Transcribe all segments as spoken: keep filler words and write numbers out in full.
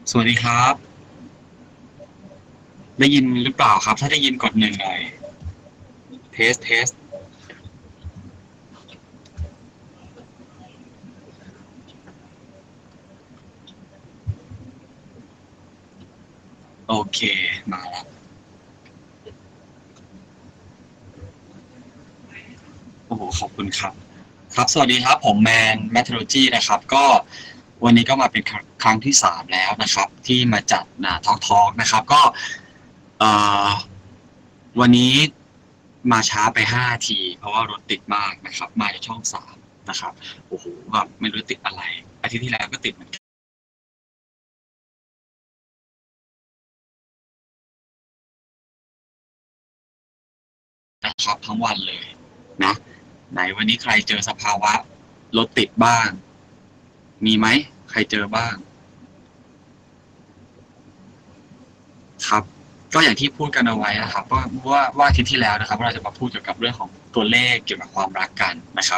สวัสดีครับได้ยินหรือเปล่าครับถ้าได้ยินกดหนึ่งหน่อยเทสเทสโอเคมาแล้วโอ้โหขอบคุณครับครับสวัสดีครับผมแมนแมทโลจีนะครับก็วันนี้ก็มาเป็นครั้งที่สามแล้วนะครับที่มาจัดนะทอล์กทอล์กนะครับก็เอ่อวันนี้มาช้าไปห้าทีเพราะว่ารถติดมากนะครับมาจากช่องสามนะครับโอ้โหแบบไม่รู้ติดอะไรอาทิตย์ที่แล้วก็ติดเหมือนกันนะครับทั้งวันเลยนะ ไหนวันนี้ใครเจอสภาวะรถติดบ้างมีไหมใครเจอบ้างครับก็อย่างที่พูดกันเอาไว้นะครับว่าว่าว่าอาทิตย์ที่แล้วนะครับเราจะมาพูดเกี่ยวกับเรื่องของตัวเลขเกี่ยวกับความรักกันนะครับ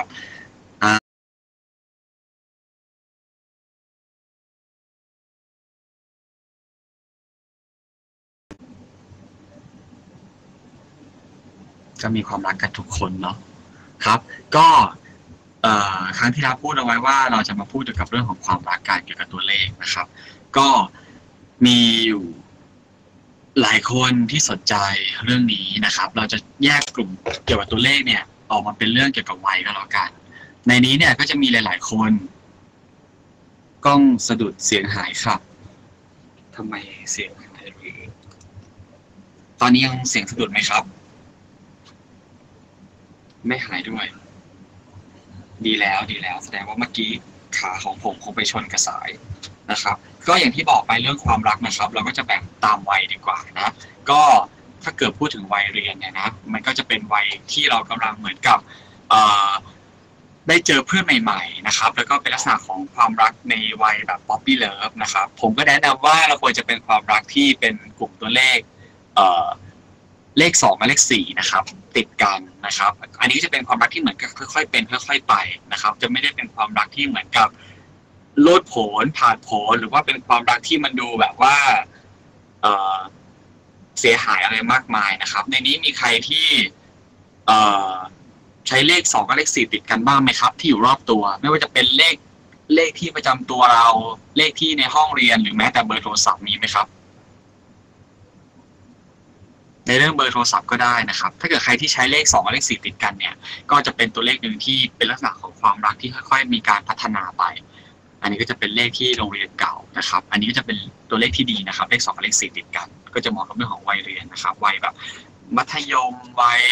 ก็มีความรักกันทุกคนเนาะครับก็ครั้งที่แล้วพูดเอาไว้ว่าเราจะมาพูดเกี่ยวกับเรื่องของความรักกันเกี่ยวกับตัวเลขนะครับก็มีอยู่หลายคนที่สนใจเรื่องนี้นะครับเราจะแยกกลุ่มเกี่ยวกับตัวเลขเนี่ยออกมาเป็นเรื่องเกี่ยวกับวัยก็แล้วกันในนี้เนี่ยก็จะมีหลายๆคนกล้องสะดุดเสียงหายครับทำไมเสียงหายหรือตอนนี้ยังเสียงสะดุดไหมครับไม่หายด้วยดีแล้วดีแล้วแสดงว่าเมื่อกี้ขาของผมคงไปชนกระสายนะครับก็อย่างที่บอกไปเรื่องความรักนะครับเราก็จะแบ่งตามวัยดีกว่านะก็ถ้าเกิดพูดถึงวัยเรียนเนี่ยนะมันก็จะเป็นวัยที่เรากำลังเหมือนกับได้เจอเพื่อนใหม่ๆนะครับแล้วก็เป็นลักษณะของความรักในวัยแบบ ป๊อปปี้ เลิฟ นะครับผมก็แนะนำว่าเราควรจะเป็นความรักที่เป็นกลุ่มตัวเลขเลขสองกับเลขสี่นะครับติดกันนะครับอันนี้จะเป็นความรักที่เหมือนกับค่อยๆเป็นค่อยๆไปนะครับจะไม่ได้เป็นความรักที่เหมือนกับโลดโผนผ่านโผนหรือว่าเป็นความรักที่มันดูแบบว่าเเสียหายอะไรมากมายนะครับในนี้มีใครที่ใช้เลขสองกับเลขสี่ติดกันบ้างไหมครับที่อยู่รอบตัวไม่ว่าจะเป็นเลขเลขที่ประจำตัวเราเลขที่ในห้องเรียนหรือแม้แต่เบอร์โทรศัพท์มีไหมครับในเรื่องเบอร์โทรศัพท์ก็ได้นะครับถ้าเกิดใครที่ใช้เลขสองกับเลขสี่ติดกันเนี่ยก็จะเป็นตัวเลขหนึ่งที่เป็นลักษณะของความรักที่ค่อยๆมีการพัฒนาไปอันนี้ก็จะเป็นเลขที่โรงเรียนเก่านะครับอันนี้ก็จะเป็นตัวเลขที่ดีนะครับเลขสองกับเลขสี่ติดกันก็จะเหมาะกับเรื่องของวัยเรียนนะครับวัยแบบมัธยมวัย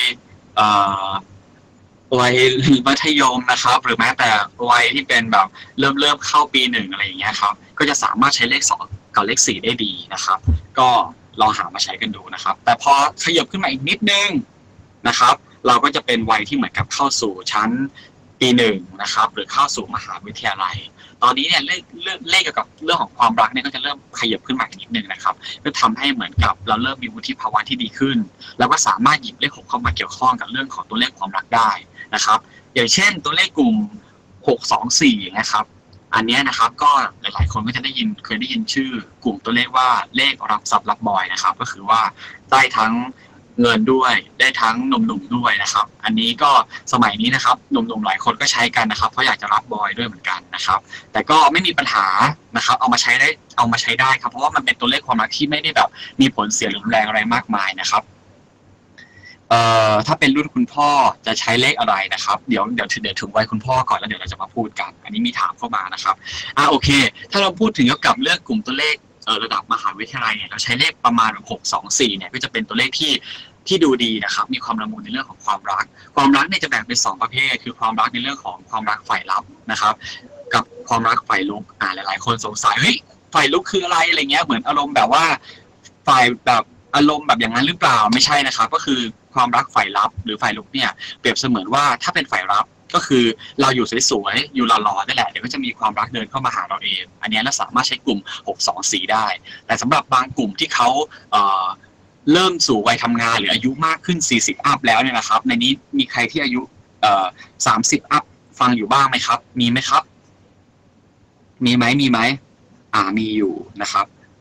วัยมัธยมนะครับหรือแม้แต่วัยที่เป็นแบบเริ่มเริ่มเข้าปีหนึ่งอะไรอย่างเงี้ยครับก็จะสามารถใช้เลขสองกับเลขสี่ได้ดีนะครับก็ลองหามาใช้กันดูนะครับแต่พอขยับขึ้นมาอีกนิดนึงนะครับเราก็จะเป็นวัยที่เหมือนกับเข้าสู่ชั้นปีหนึ่งนะครับหรือเข้าสู่มหาวิทยาลัยตอนนี้เนี่ยเลขเลขเกี่ยวกับเรื่องของความรักเนี่ยก็จะเริ่มขยับขึ้นมาอีกนิดนึงนะครับก็ทำให้เหมือนกับเราเริ่มมีวุฒิภาวะที่ดีขึ้นแล้วก็สามารถหยิบเลขหกเข้ามาเกี่ยวข้องกับเรื่องของตัวเลขความรักได้นะครับอย่างเช่นตัวเลขกลุ่มหก สอง สี่นะครับอันนี้นะครับก็หลายๆคนก็จะได้ยินเคยได้ยินชื่อกลุ่มตัวเลขว่าเลขรับทรัพย์รับบอยนะครับก็คือว่าได้ทั้งเงินด้วยได้ทั้งหนุ่มๆด้วยนะครับอันนี้ก็สมัยนี้นะครับหนุ่มๆหลายคนก็ใช้กันนะครับเพราะอยากจะรับบอยด้วยเหมือนกันนะครับแต่ก็ไม่มีปัญหานะครับเอามาใช้ได้เอามาใช้ได้ครับเพราะว่ามันเป็นตัวเลขความรักที่ไม่ได้แบบมีผลเสียรุนแรงอะไรมากมายนะครับเอ่อถ้าเป็นรุ่นคุณพ่อจะใช้เลขอะไรนะครับเดี๋ยวเดี๋ยวเดี๋ยวถึงวัยคุณพ่อก่อนแล้วเดี๋ยวเราจะมาพูดกันอันนี้มีถามเข้ามานะครับอ่าโอเคถ้าเราพูดถึงเกี่ยวกับเรื่องกลุ่มตัวเลขเอ่อระดับมหาวิทยาลัยเนี่ยเราใช้เลขประมาณแบบหก สอง สี่เนี่ยก็จะเป็นตัวเลขที่ที่ดูดีนะครับมีความละมุนในเรื่องของความรักความรักเนี่ยจะแบ่งเป็นสองประเภทคือความรักในเรื่องของความรักฝ่ายลับนะครับกับความรักฝ่ายลุกอ่าหลายๆคนสงสัยเฮ้ยฝ่ายลุกคืออะไรอะไรเงี้ยเหมือนอารมณ์แบบว่าฝ่ายแบบอารมณ์แบบอย่างนั้นหรือเปล่าไม่ใช่นะครับก็คือความรักฝ่ายลับหรือฝ่ายลุกเนี่ยเปรียบเสมือนว่าถ้าเป็นฝ่ายลับก็คือเราอยู่สวยๆอยู่หล่อๆนั่นแหละเดี๋ยวก็จะมีความรักเดินเข้ามาหาเราเองอันนี้เราสามารถใช้กลุ่มหก สอง สี่ได้แต่สำหรับบางกลุ่มที่เขาเอ่อเริ่มสู่วัยทำงานหรืออายุมากขึ้นสี่สิบอัพแล้วเนี่ยนะครับในนี้มีใครที่อายุเอ่อสามสิบอัพฟังอยู่บ้างไหมครับมีไหมครับมีไหมมีไหมอ่ามีอยู่นะครับ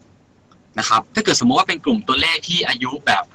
นะครับถ้าเกิดสมมติว่าเป็นกลุ่มตัวเลขที่อายุแบบ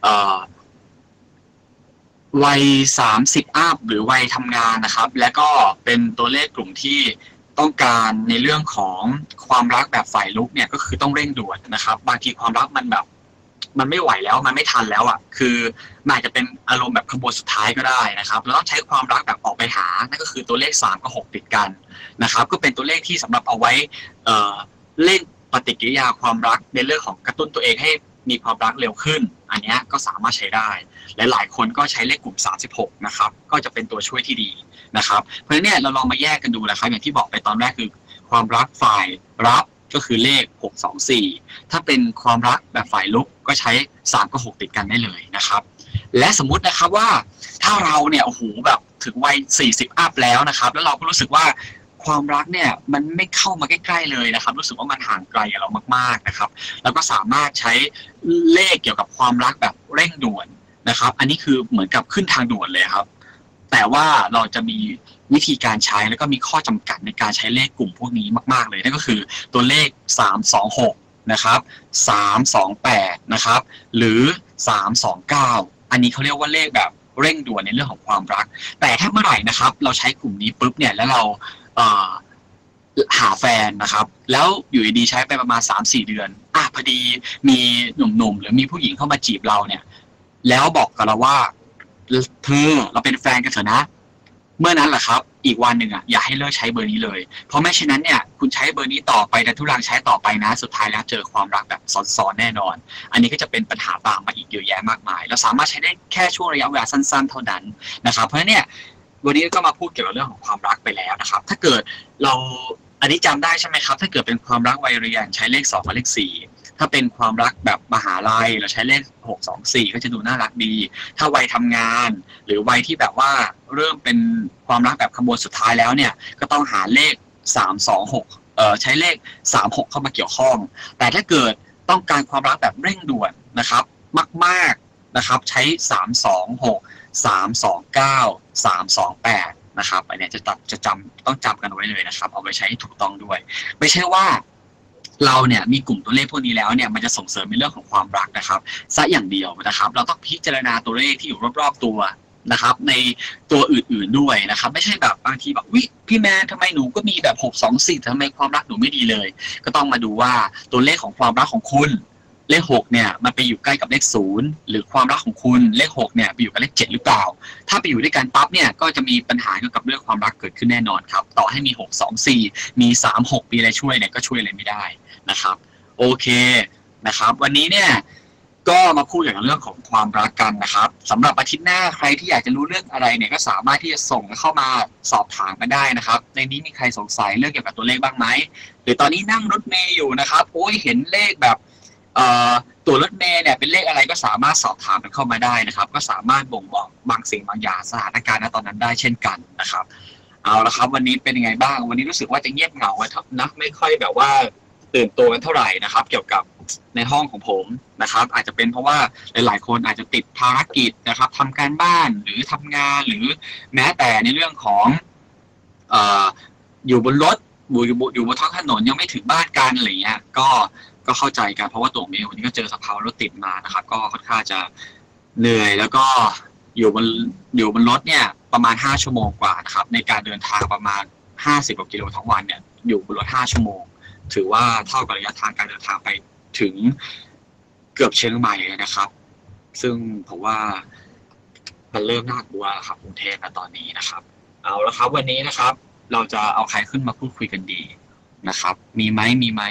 วัยสามสิบอัพหรือวัยทำงานนะครับและก็เป็นตัวเลขกลุ่มที่ต้องการในเรื่องของความรักแบบฝ่ายลุกเนี่ยก็คือต้องเร่งด่วนนะครับบางทีความรักมันแบบมันไม่ไหวแล้วมันไม่ทันแล้วอ่ะคือมันอาจจะเป็นอารมณ์แบบขบวนสุดท้ายก็ได้นะครับแล้วต้องใช้ความรักแบบออกไปหานั่นก็คือตัวเลขสามกับหกติดกันนะครับก็เป็นตัวเลขที่สำหรับเอาไว้เอ่อเล่นปฏิกิริยาความรักในเรื่องของกระตุ้นตัวเองให้มีความรักเร็วขึ้นอันนี้ก็สามารถใช้ได้และหลายคนก็ใช้เลขกลุ่มสามสิบหกนะครับก็จะเป็นตัวช่วยที่ดีนะครับเพราะฉะนั้นเนี่ยเราลองมาแยกกันดูนะครับอย่างที่บอกไปตอนแรกคือความรักฝ่ายรับก็คือเลขหก สอง สี่ถ้าเป็นความรักแบบฝ่ายลุกก็ใช้สามกับหกติดกันได้เลยนะครับและสมมุตินะครับว่าถ้าเราเนี่ยโอ้โหแบบถึงวัยสี่สิบอัพแล้วนะครับแล้วเราก็รู้สึกว่าความรักเนี่ยมันไม่เข้ามาใกล้ๆเลยนะครับรู้สึกว่ามันห่างไกลกับเรามากๆนะครับแล้วก็สามารถใช้เลขเกี่ยวกับความรักแบบเร่งด่วนนะครับอันนี้คือเหมือนกับขึ้นทางด่วนเลยครับแต่ว่าเราจะมีวิธีการใช้แล้วก็มีข้อจำกัดในการใช้เลขกลุ่มพวกนี้มากๆเลยนั่นก็คือตัวเลขสาม สอง หกนะครับสาม สอง แปดนะครับหรือสาม สอง เก้าอันนี้เขาเรียกว่าเลขแบบเร่งด่วนในเรื่องของความรักแต่ถ้าเมื่อไหร่นะครับเราใช้กลุ่มนี้ปุ๊บเนี่ยแล้วเราหาแฟนนะครับแล้วอยู่ดีใช้ไปประมาณ สามสี่ เดือนอ่ะพอดีมีหนุ่มๆหรือมีผู้หญิงเข้ามาจีบเราเนี่ยแล้วบอกกับเราว่าเธอเราเป็นแฟนกันเถอะนะเมื่อนั้นแหละครับอีกวันหนึ่งอ่ะอย่าให้เลิกใช้เบอร์นี้เลยเพราะไม่เช่นนั้นเนี่ยคุณใช้เบอร์นี้ต่อไปแต่ทุรังใช้ต่อไปนะสุดท้ายแล้วเจอความรักแบบซ้อนๆแน่นอนอันนี้ก็จะเป็นปัญหาตามมาอีกเยอะแยะมากมายเราสามารถใช้ได้แค่ช่วงระยะเวลาสั้นๆเท่านั้นนะครับเพราะฉะนั้นเนี่ยวันนี้ก็มาพูดเกี่ยวกับเรื่องของความรักไปแล้วนะครับถ้าเกิดเราอันนี้จำได้ใช่ไหมครับถ้าเกิดเป็นความรักวัยเรียนใช้เลขสองกับเลขสี่ถ้าเป็นความรักแบบมหาลัยเราใช้เลขหก สอง สี่ก็จะดูน่ารักดีถ้าวัยทำงานหรือวัยที่แบบว่าเริ่มเป็นความรักแบบขบวนสุดท้ายแล้วเนี่ยก็ต้องหาเลขสาม สอง หกเอ่อใช้เลขสาม หกเข้ามาเกี่ยวข้องแต่ถ้าเกิดต้องการความรักแบบเร่งด่วนนะครับมากๆนะครับใช้สาม สอง หก สาม สอง เก้า สาม สอง แปดนะครับอันนี้จะจะจำต้องจำกันไว้เลยนะครับเอาไปใช้ให้ถูกต้องด้วยไม่ใช่ว่าเราเนี่ยมีกลุ่มตัวเลขพวกนี้แล้วเนี่ยมันจะส่งเสริมในเรื่องของความรักนะครับซะอย่างเดียวนะครับเราต้องพิจารณาตัวเลขที่อยู่รอบๆตัวนะครับในตัวอื่นๆด้วยนะครับไม่ใช่แบบบางทีแบบวิพี่แมนทำไมหนูก็มีแบบหก สอง สี่ทำไมความรักหนูไม่ดีเลยก็ต้องมาดูว่าตัวเลขของความรักของคุณเลขหกเนี่ยมันไปอยู่ใกล้กับเลขศูนย์หรือความรักของคุณเลขหกเนี่ยไปอยู่กับเลขเจ็ดหรือเปล่าถ้าไปอยู่ด้วยกันปั๊บเนี่ยก็จะมีปัญหาเกี่ยวกับเรื่องความรักเกิดขึ้นแน่นอนครับต่อให้มีหก สอง สี่มีสาม หกมีอะไรช่วยเนี่ยก็ช่วยอะไรไม่ได้นะครับโอเคนะครับวันนี้เนี่ยก็มาพูดเกี่ยวกับเรื่องของความรักกันนะครับสำหรับอาทิตย์หน้าใครที่อยากจะรู้เรื่องอะไรเนี่ยก็สามารถที่จะส่งเข้ามาสอบถามกันได้นะครับในนี้มีใครสงสัยเรื่องเกี่ยวกับตัวเลขบ้างไหมหรือตอนนี้นั่งรถเมล์อยู่นะครับโอ้ยเห็นเลขแบบตัวรถเมล์เนี่ยเป็นเลขอะไรก็สามารถสอบถามกันเข้ามาได้นะครับก็สามารถบ่งบอกบางสิ่งบางอย่างสถานการณ์ณตอนนั้นได้เช่นกันนะครับเอาละครับวันนี้เป็นยังไงบ้างวันนี้รู้สึกว่าจะเงียบเหงานะไม่ค่อยแบบว่าตื่นตัวกันเท่าไหร่นะครับเกี่ยวกับในห้องของผมนะครับอาจจะเป็นเพราะว่าหลายๆคนอาจจะติดภารกิจนะครับทำการบ้านหรือทำงานหรือแม้แต่ในเรื่องของเอ่ออยู่บนรถอยู่อยู่บนท้องถนนยังไม่ถึงบ้านกันอะไรเงี้ยก็ก็เข้าใจกันเพราะว่าตัวเมย์วันนี้ก็เจอสภาวะรถติดมานะครับก็ค่อนข้างจะเหนื่อยแล้วก็อยู่บนอยู่บนรถเนี่ยประมาณห้าชั่วโมงกว่านะครับในการเดินทางประมาณห้าสิบกว่ากิโลทั้งวันเนี่ยอยู่บนรถห้าชั่วโมงถือว่าเท่ากับระยะทางการเดินทางไปถึงเกือบเชียงใหม่เลยนะครับซึ่งผมว่ามันเริ่มน่ากลัวครับกรุงเทพณตอนนี้นะครับเอาละครับวันนี้นะครับเราจะเอาใครขึ้นมาพูดคุยกันดีนะครับมีไหมมีไหม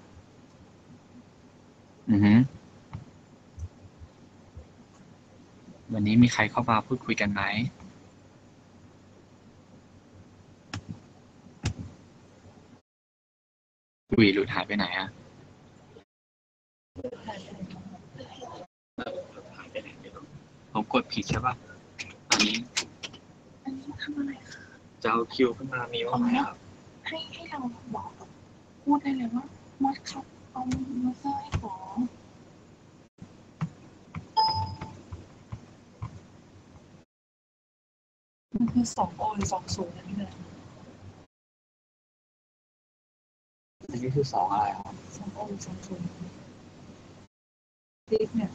อือฮึวันนี้มีใครเข้ามาพูดคุยกันไหมอุ้ยหลุดหายไปไหนอะผมกดผิดใช่ป่ะอันนี้อันนี้ทำอะไรคะจะเอาคิวขึ้นมามีว่าไงครับให้ให้เราบอกพูดได้เลยว่ามอสครับเอามาเซอร์ให้ขอมันคือสองโอหรือสองศูนย์นั่นเองอันนี้คือสองอะไรครับสองโอหรือสองศูนย์ติ๊กเนี่ย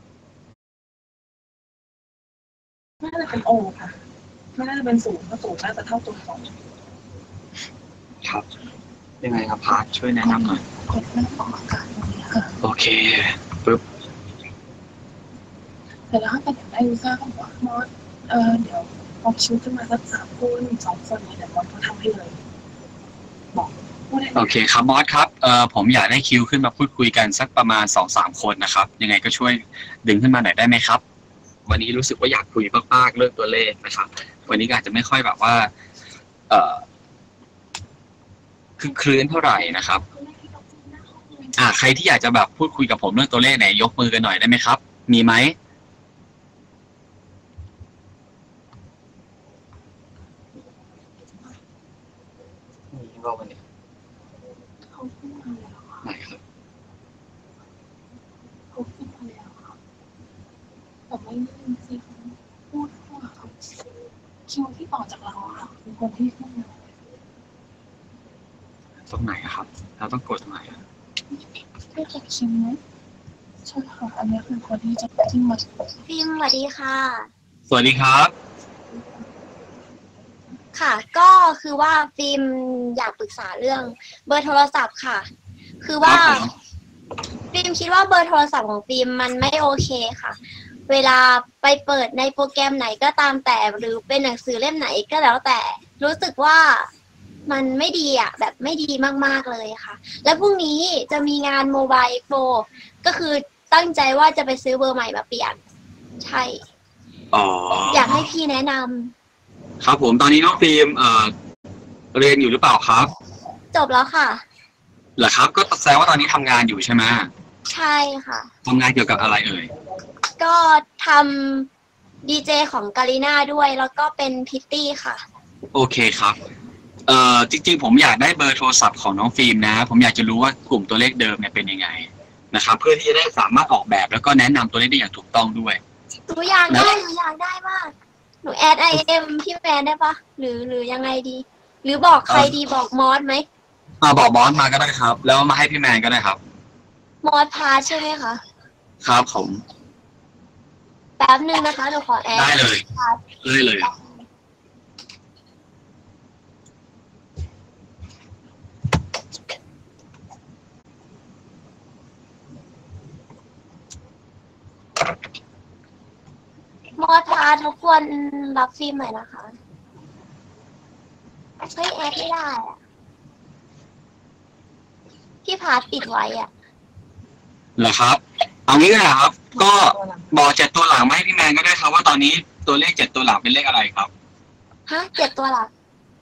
น่าจะเป็นโอค่ะไม่น่าจะเป็นศูนย์เพราะศูนย์น่าจะเท่าตัวสองครับยังไงครับพาร์ทช่วยแนะนำหน่อยกดเรื่องของอากาศตรงนี้ค่ะโอเคปึ๊บแต่แล้วถ้าเป็นอย่างได้ยูเซอร์ก็บอกมอสเออเดี๋ยวออกคิวขึ้นมาสักสามคนสองคนเนี่ยเดี๋ยวมอสเขาทำให้เลยบอกโอเคครับมอสครับเอ่อผมอยากได้คิวขึ้นมาพูดคุยกันสักประมาณสองสามคนนะครับยังไงก็ช่วยดึงขึ้นมาหน่อยได้ไหมครับวันนี้รู้สึกว่าอยากคุยมากๆเรื่องตัวเลขนะครับวันนี้อาจจะไม่ค่อยแบบว่าเอ่อคือคลื่นเท่าไหร่นะครับอ่าใครที่อยากจะแบบพูดคุยกับผมเรื่องตัวเลขไหนยกมือกันหน่อยได้ไหมครับมีไหมมีบ้างวันนี้เขาขึ้นมาแล้วค่ะไหนครับเขาขึ้นมาแล้วค่ะแต่ไม่ได้ยินเสียงพูดว่าเขาคิวที่ต่อจากเราค่ะเป็นคนที่ขึ้นมาตรงไหนครับเราต้องกดตรงไหนได้จากคิวไหมใช่ค่ะอันนี้คือคนที่จะที่มาฟิล์มสวัสดีค่ะสวัสดีครับค่ะก็คือว่าฟิล์มอยากปรึกษาเรื่องเบอร์โทรศัพท์ค่ะคือว่าฟิล์มคิดว่าเบอร์โทรศัพท์ของฟิล์มมันไม่โอเคค่ะเวลาไปเปิดในโปรแกรมไหนก็ตามแต่หรือเป็นหนังสือเล่มไหนก็แล้วแต่รู้สึกว่ามันไม่ดีอ่ะแบบไม่ดีมากๆเลยค่ะแล้วพรุ่งนี้จะมีงานโมบายโปรก็คือตั้งใจว่าจะไปซื้อเบอร์ใหม่มาเปลี่ยนใช่อ๋ออยากให้พี่แนะนำครับผมตอนนี้น้องฟิล์มเอ่อเรียนอยู่หรือเปล่าครับจบแล้วค่ะเหรอครับก็แสดงว่าตอนนี้ทำงานอยู่ใช่ไหมใช่ค่ะทำงานเกี่ยวกับอะไรเอ่ยก็ทำดีเจของกาลิน่าด้วยแล้วก็เป็นพิตตี้ค่ะโอเคครับเอ่อจริงๆผมอยากได้เบอร์โทรศัพท์ของน้องฟิล์มนะผมอยากจะรู้ว่ากลุ่มตัวเลขเดิมเนี่ยเป็นยังไงนะครับเพื่อที่จะได้สามารถออกแบบแล้วก็แนะนำตัวเลขได้อย่างถูกต้องด้วยหนูอยากได้หนูอยากได้มากหนูแอดไอเอ็มพี่แมนได้ปะหรือหรือยังไงดีหรือบอกใครดีบอกมอสไหมอ่าบอกมอสมาก็ได้ครับแล้วมาให้พี่แมนก็ได้ครับมอสพาใช่ไหมคะครับผมแป๊บนึงนะคะหนูขอแอดได้เลยได้เลยมอสพาทุกคนรับฟิล์มหน่อยนะคะเฮ้ยแอดไม่ได้อะพี่พาปิดไว้อ่ะเหรอครับเอางี้ก็ได้ครับก็บอกเจ็ดตัวหลังมาให้พี่แมนก็ได้ครับว่าตอนนี้ตัวเลขเจ็ดตัวหลังเป็นเลขอะไรครับฮะเจ็ดตัวหลัง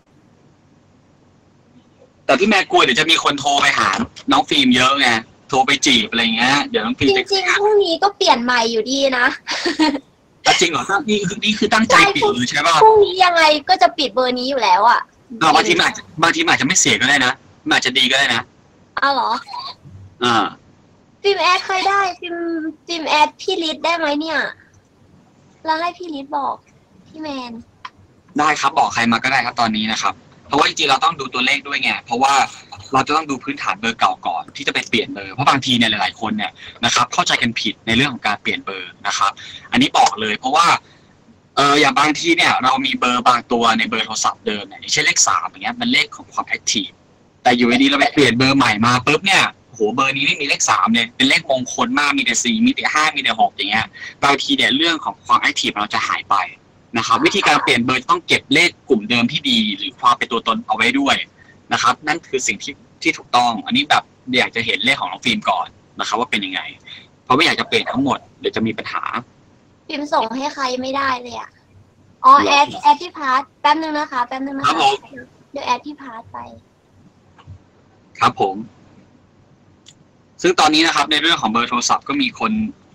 แต่พี่แมนกลัวเดี๋ยวจะมีคนโทรไปหาน้องฟิล์มเยอะไงโทรไปจีบอะไรเงี้ยเดี๋ยวน้องฟิล์มจริงๆพรุ่งนี้ก็เปลี่ยนใหม่อยู่ดีนะจริงเหรอนี่คือนี่คือตั้งใจปิดหรือใช่ป่ะพรุ่งนี้ยังไงก็จะปิดเบอร์นี้อยู่แล้วอ่ะบางทีอาจจะบางทีอาจจะไม่เสียก็ได้นะมันอาจจะดีก็ได้นะอ้าวเหรออ่าฟิล์มแอดเคยได้ฟิล์มฟิล์มแอดพี่ลิศได้ไหมเนี่ยแล้วให้พี่ลิศบอกพี่แมนได้ครับบอกใครมาก็ได้ครับตอนนี้นะครับเพราะว่าจริงๆเราต้องดูตัวเลขด้วยไงเพราะว่าเราจะต้องดูพื้นฐานเบอร์เก่าก่อนที่จะไปเปลี่ยนเบอร์เพราะบางทีเนี่ยหลายๆคนเนี่ยนะครับเข้าใจกันผิดในเรื่องของการเปลี่ยนเบอร์นะครับอันนี้บอกเลยเพราะว่าเอออย่างบางทีเนี่ยเรามีเบอร์บางตัวในเบอร์โทรศัพท์เดิมเนี่ยอย่างเช่นเลขสามอย่างเงี้ยมันเลขของความแอคทีฟแต่อยู่ดีเราไปเปลี่ยนเบอร์ใหม่มาปุ๊บเนี่ยโหเบอร์นี้ไม่มีเลขสามเลยเป็นเลขมงคลมากมีแต่สี่มีแต่ห้ามีแต่หกอย่างเงี้ยบางทีเนี่ยเรื่องของความแอคทีฟเราจะหายไปนะครับวิธีการเปลี่ยนเบอร์ต้องเก็บเลขกลุ่มเดิมที่ดีหรือความเป็นตัวตนเอาไว้ด้วยนะครับนั่นคือสิ่งที่ที่ถูกต้องอันนี้แบบอยากจะเห็นเลขของน้องฟิล์มก่อนนะครับว่าเป็นยังไงเพราะไม่อยากจะเปลี่ยนทั้งหมดเดี๋ยวจะมีปัญหาฟิล์มส่งให้ใครไม่ได้เลยอ่ะอ๋อแอดแอดพี่พาร์ทแป๊บนึงนะคะแป๊บนึงนะคะเดี๋ยวแอดพี่พาร์ทไปครับผมซึ่งตอนนี้นะครับในเรื่องของเบอร์โทรศัพท์ก็มีคน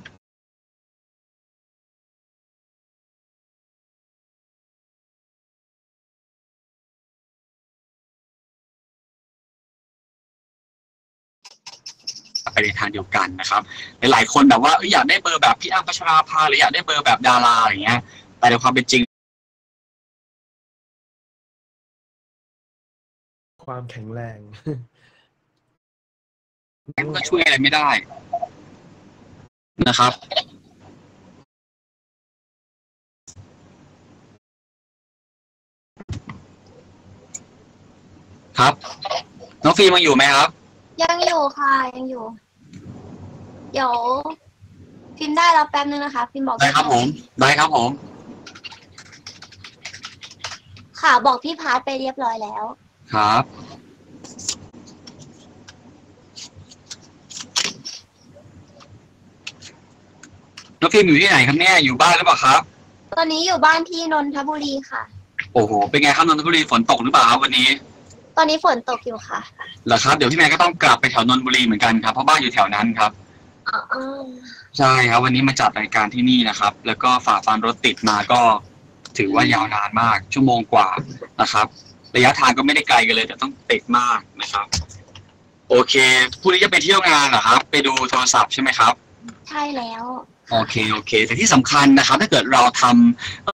ไปในทางเดียวกันนะครับหลายๆคนแบบว่าอยากได้เบอร์แบบพี่อ้ำพัชราภาหรืออยากได้เบอร์แบบดาราอย่างเงี้ยแต่ในความเป็นจริงความแข็งแรงก็ช่วยอะไรไม่ได้นะครับครับน้องฟิล์มยังอยู่ไหมครับยังอยู่ค่ะยังอยู่เดี๋ยวฟิล์มได้แล้วแป๊บนึงนะคะฟิล์มบอกได้ครับผมได้ครับผมค่ะบอกพี่พาร์ทไปเรียบร้อยแล้วครับน้องฟิล์มอยู่ที่ไหนครับเนี่ยอยู่บ้านหรือเปล่าครับตอนนี้อยู่บ้านที่นนทบุรีค่ะโอ้โหเป็นไงครับนนทบุรีฝนตกหรือเปล่าครับวันนี้ตอนนี้ฝนตกอยู่ค่ะเหรอครับเดี๋ยวพี่แมนก็ต้องกลับไปแถวนนทบุรีเหมือนกันครับเพราะบ้านอยู่แถวนั้นครับอ๋อใช่ครับวันนี้มาจัดรายการที่นี่นะครับแล้วก็ฝ่าฟันรถติดมาก็ถือว่ายาวนานมากชั่วโมงกว่านะครับระยะทางก็ไม่ได้ไกลกันเลยแต่ต้องติดมากนะครับโอเคพรุ่งนี้จะไปเที่ยวงานเหรอครับไปดูโทรศัพท์ใช่ไหมครับใช่แล้วโอเคโอเคแต่ที่สำคัญนะครับถ้าเกิดเราทำ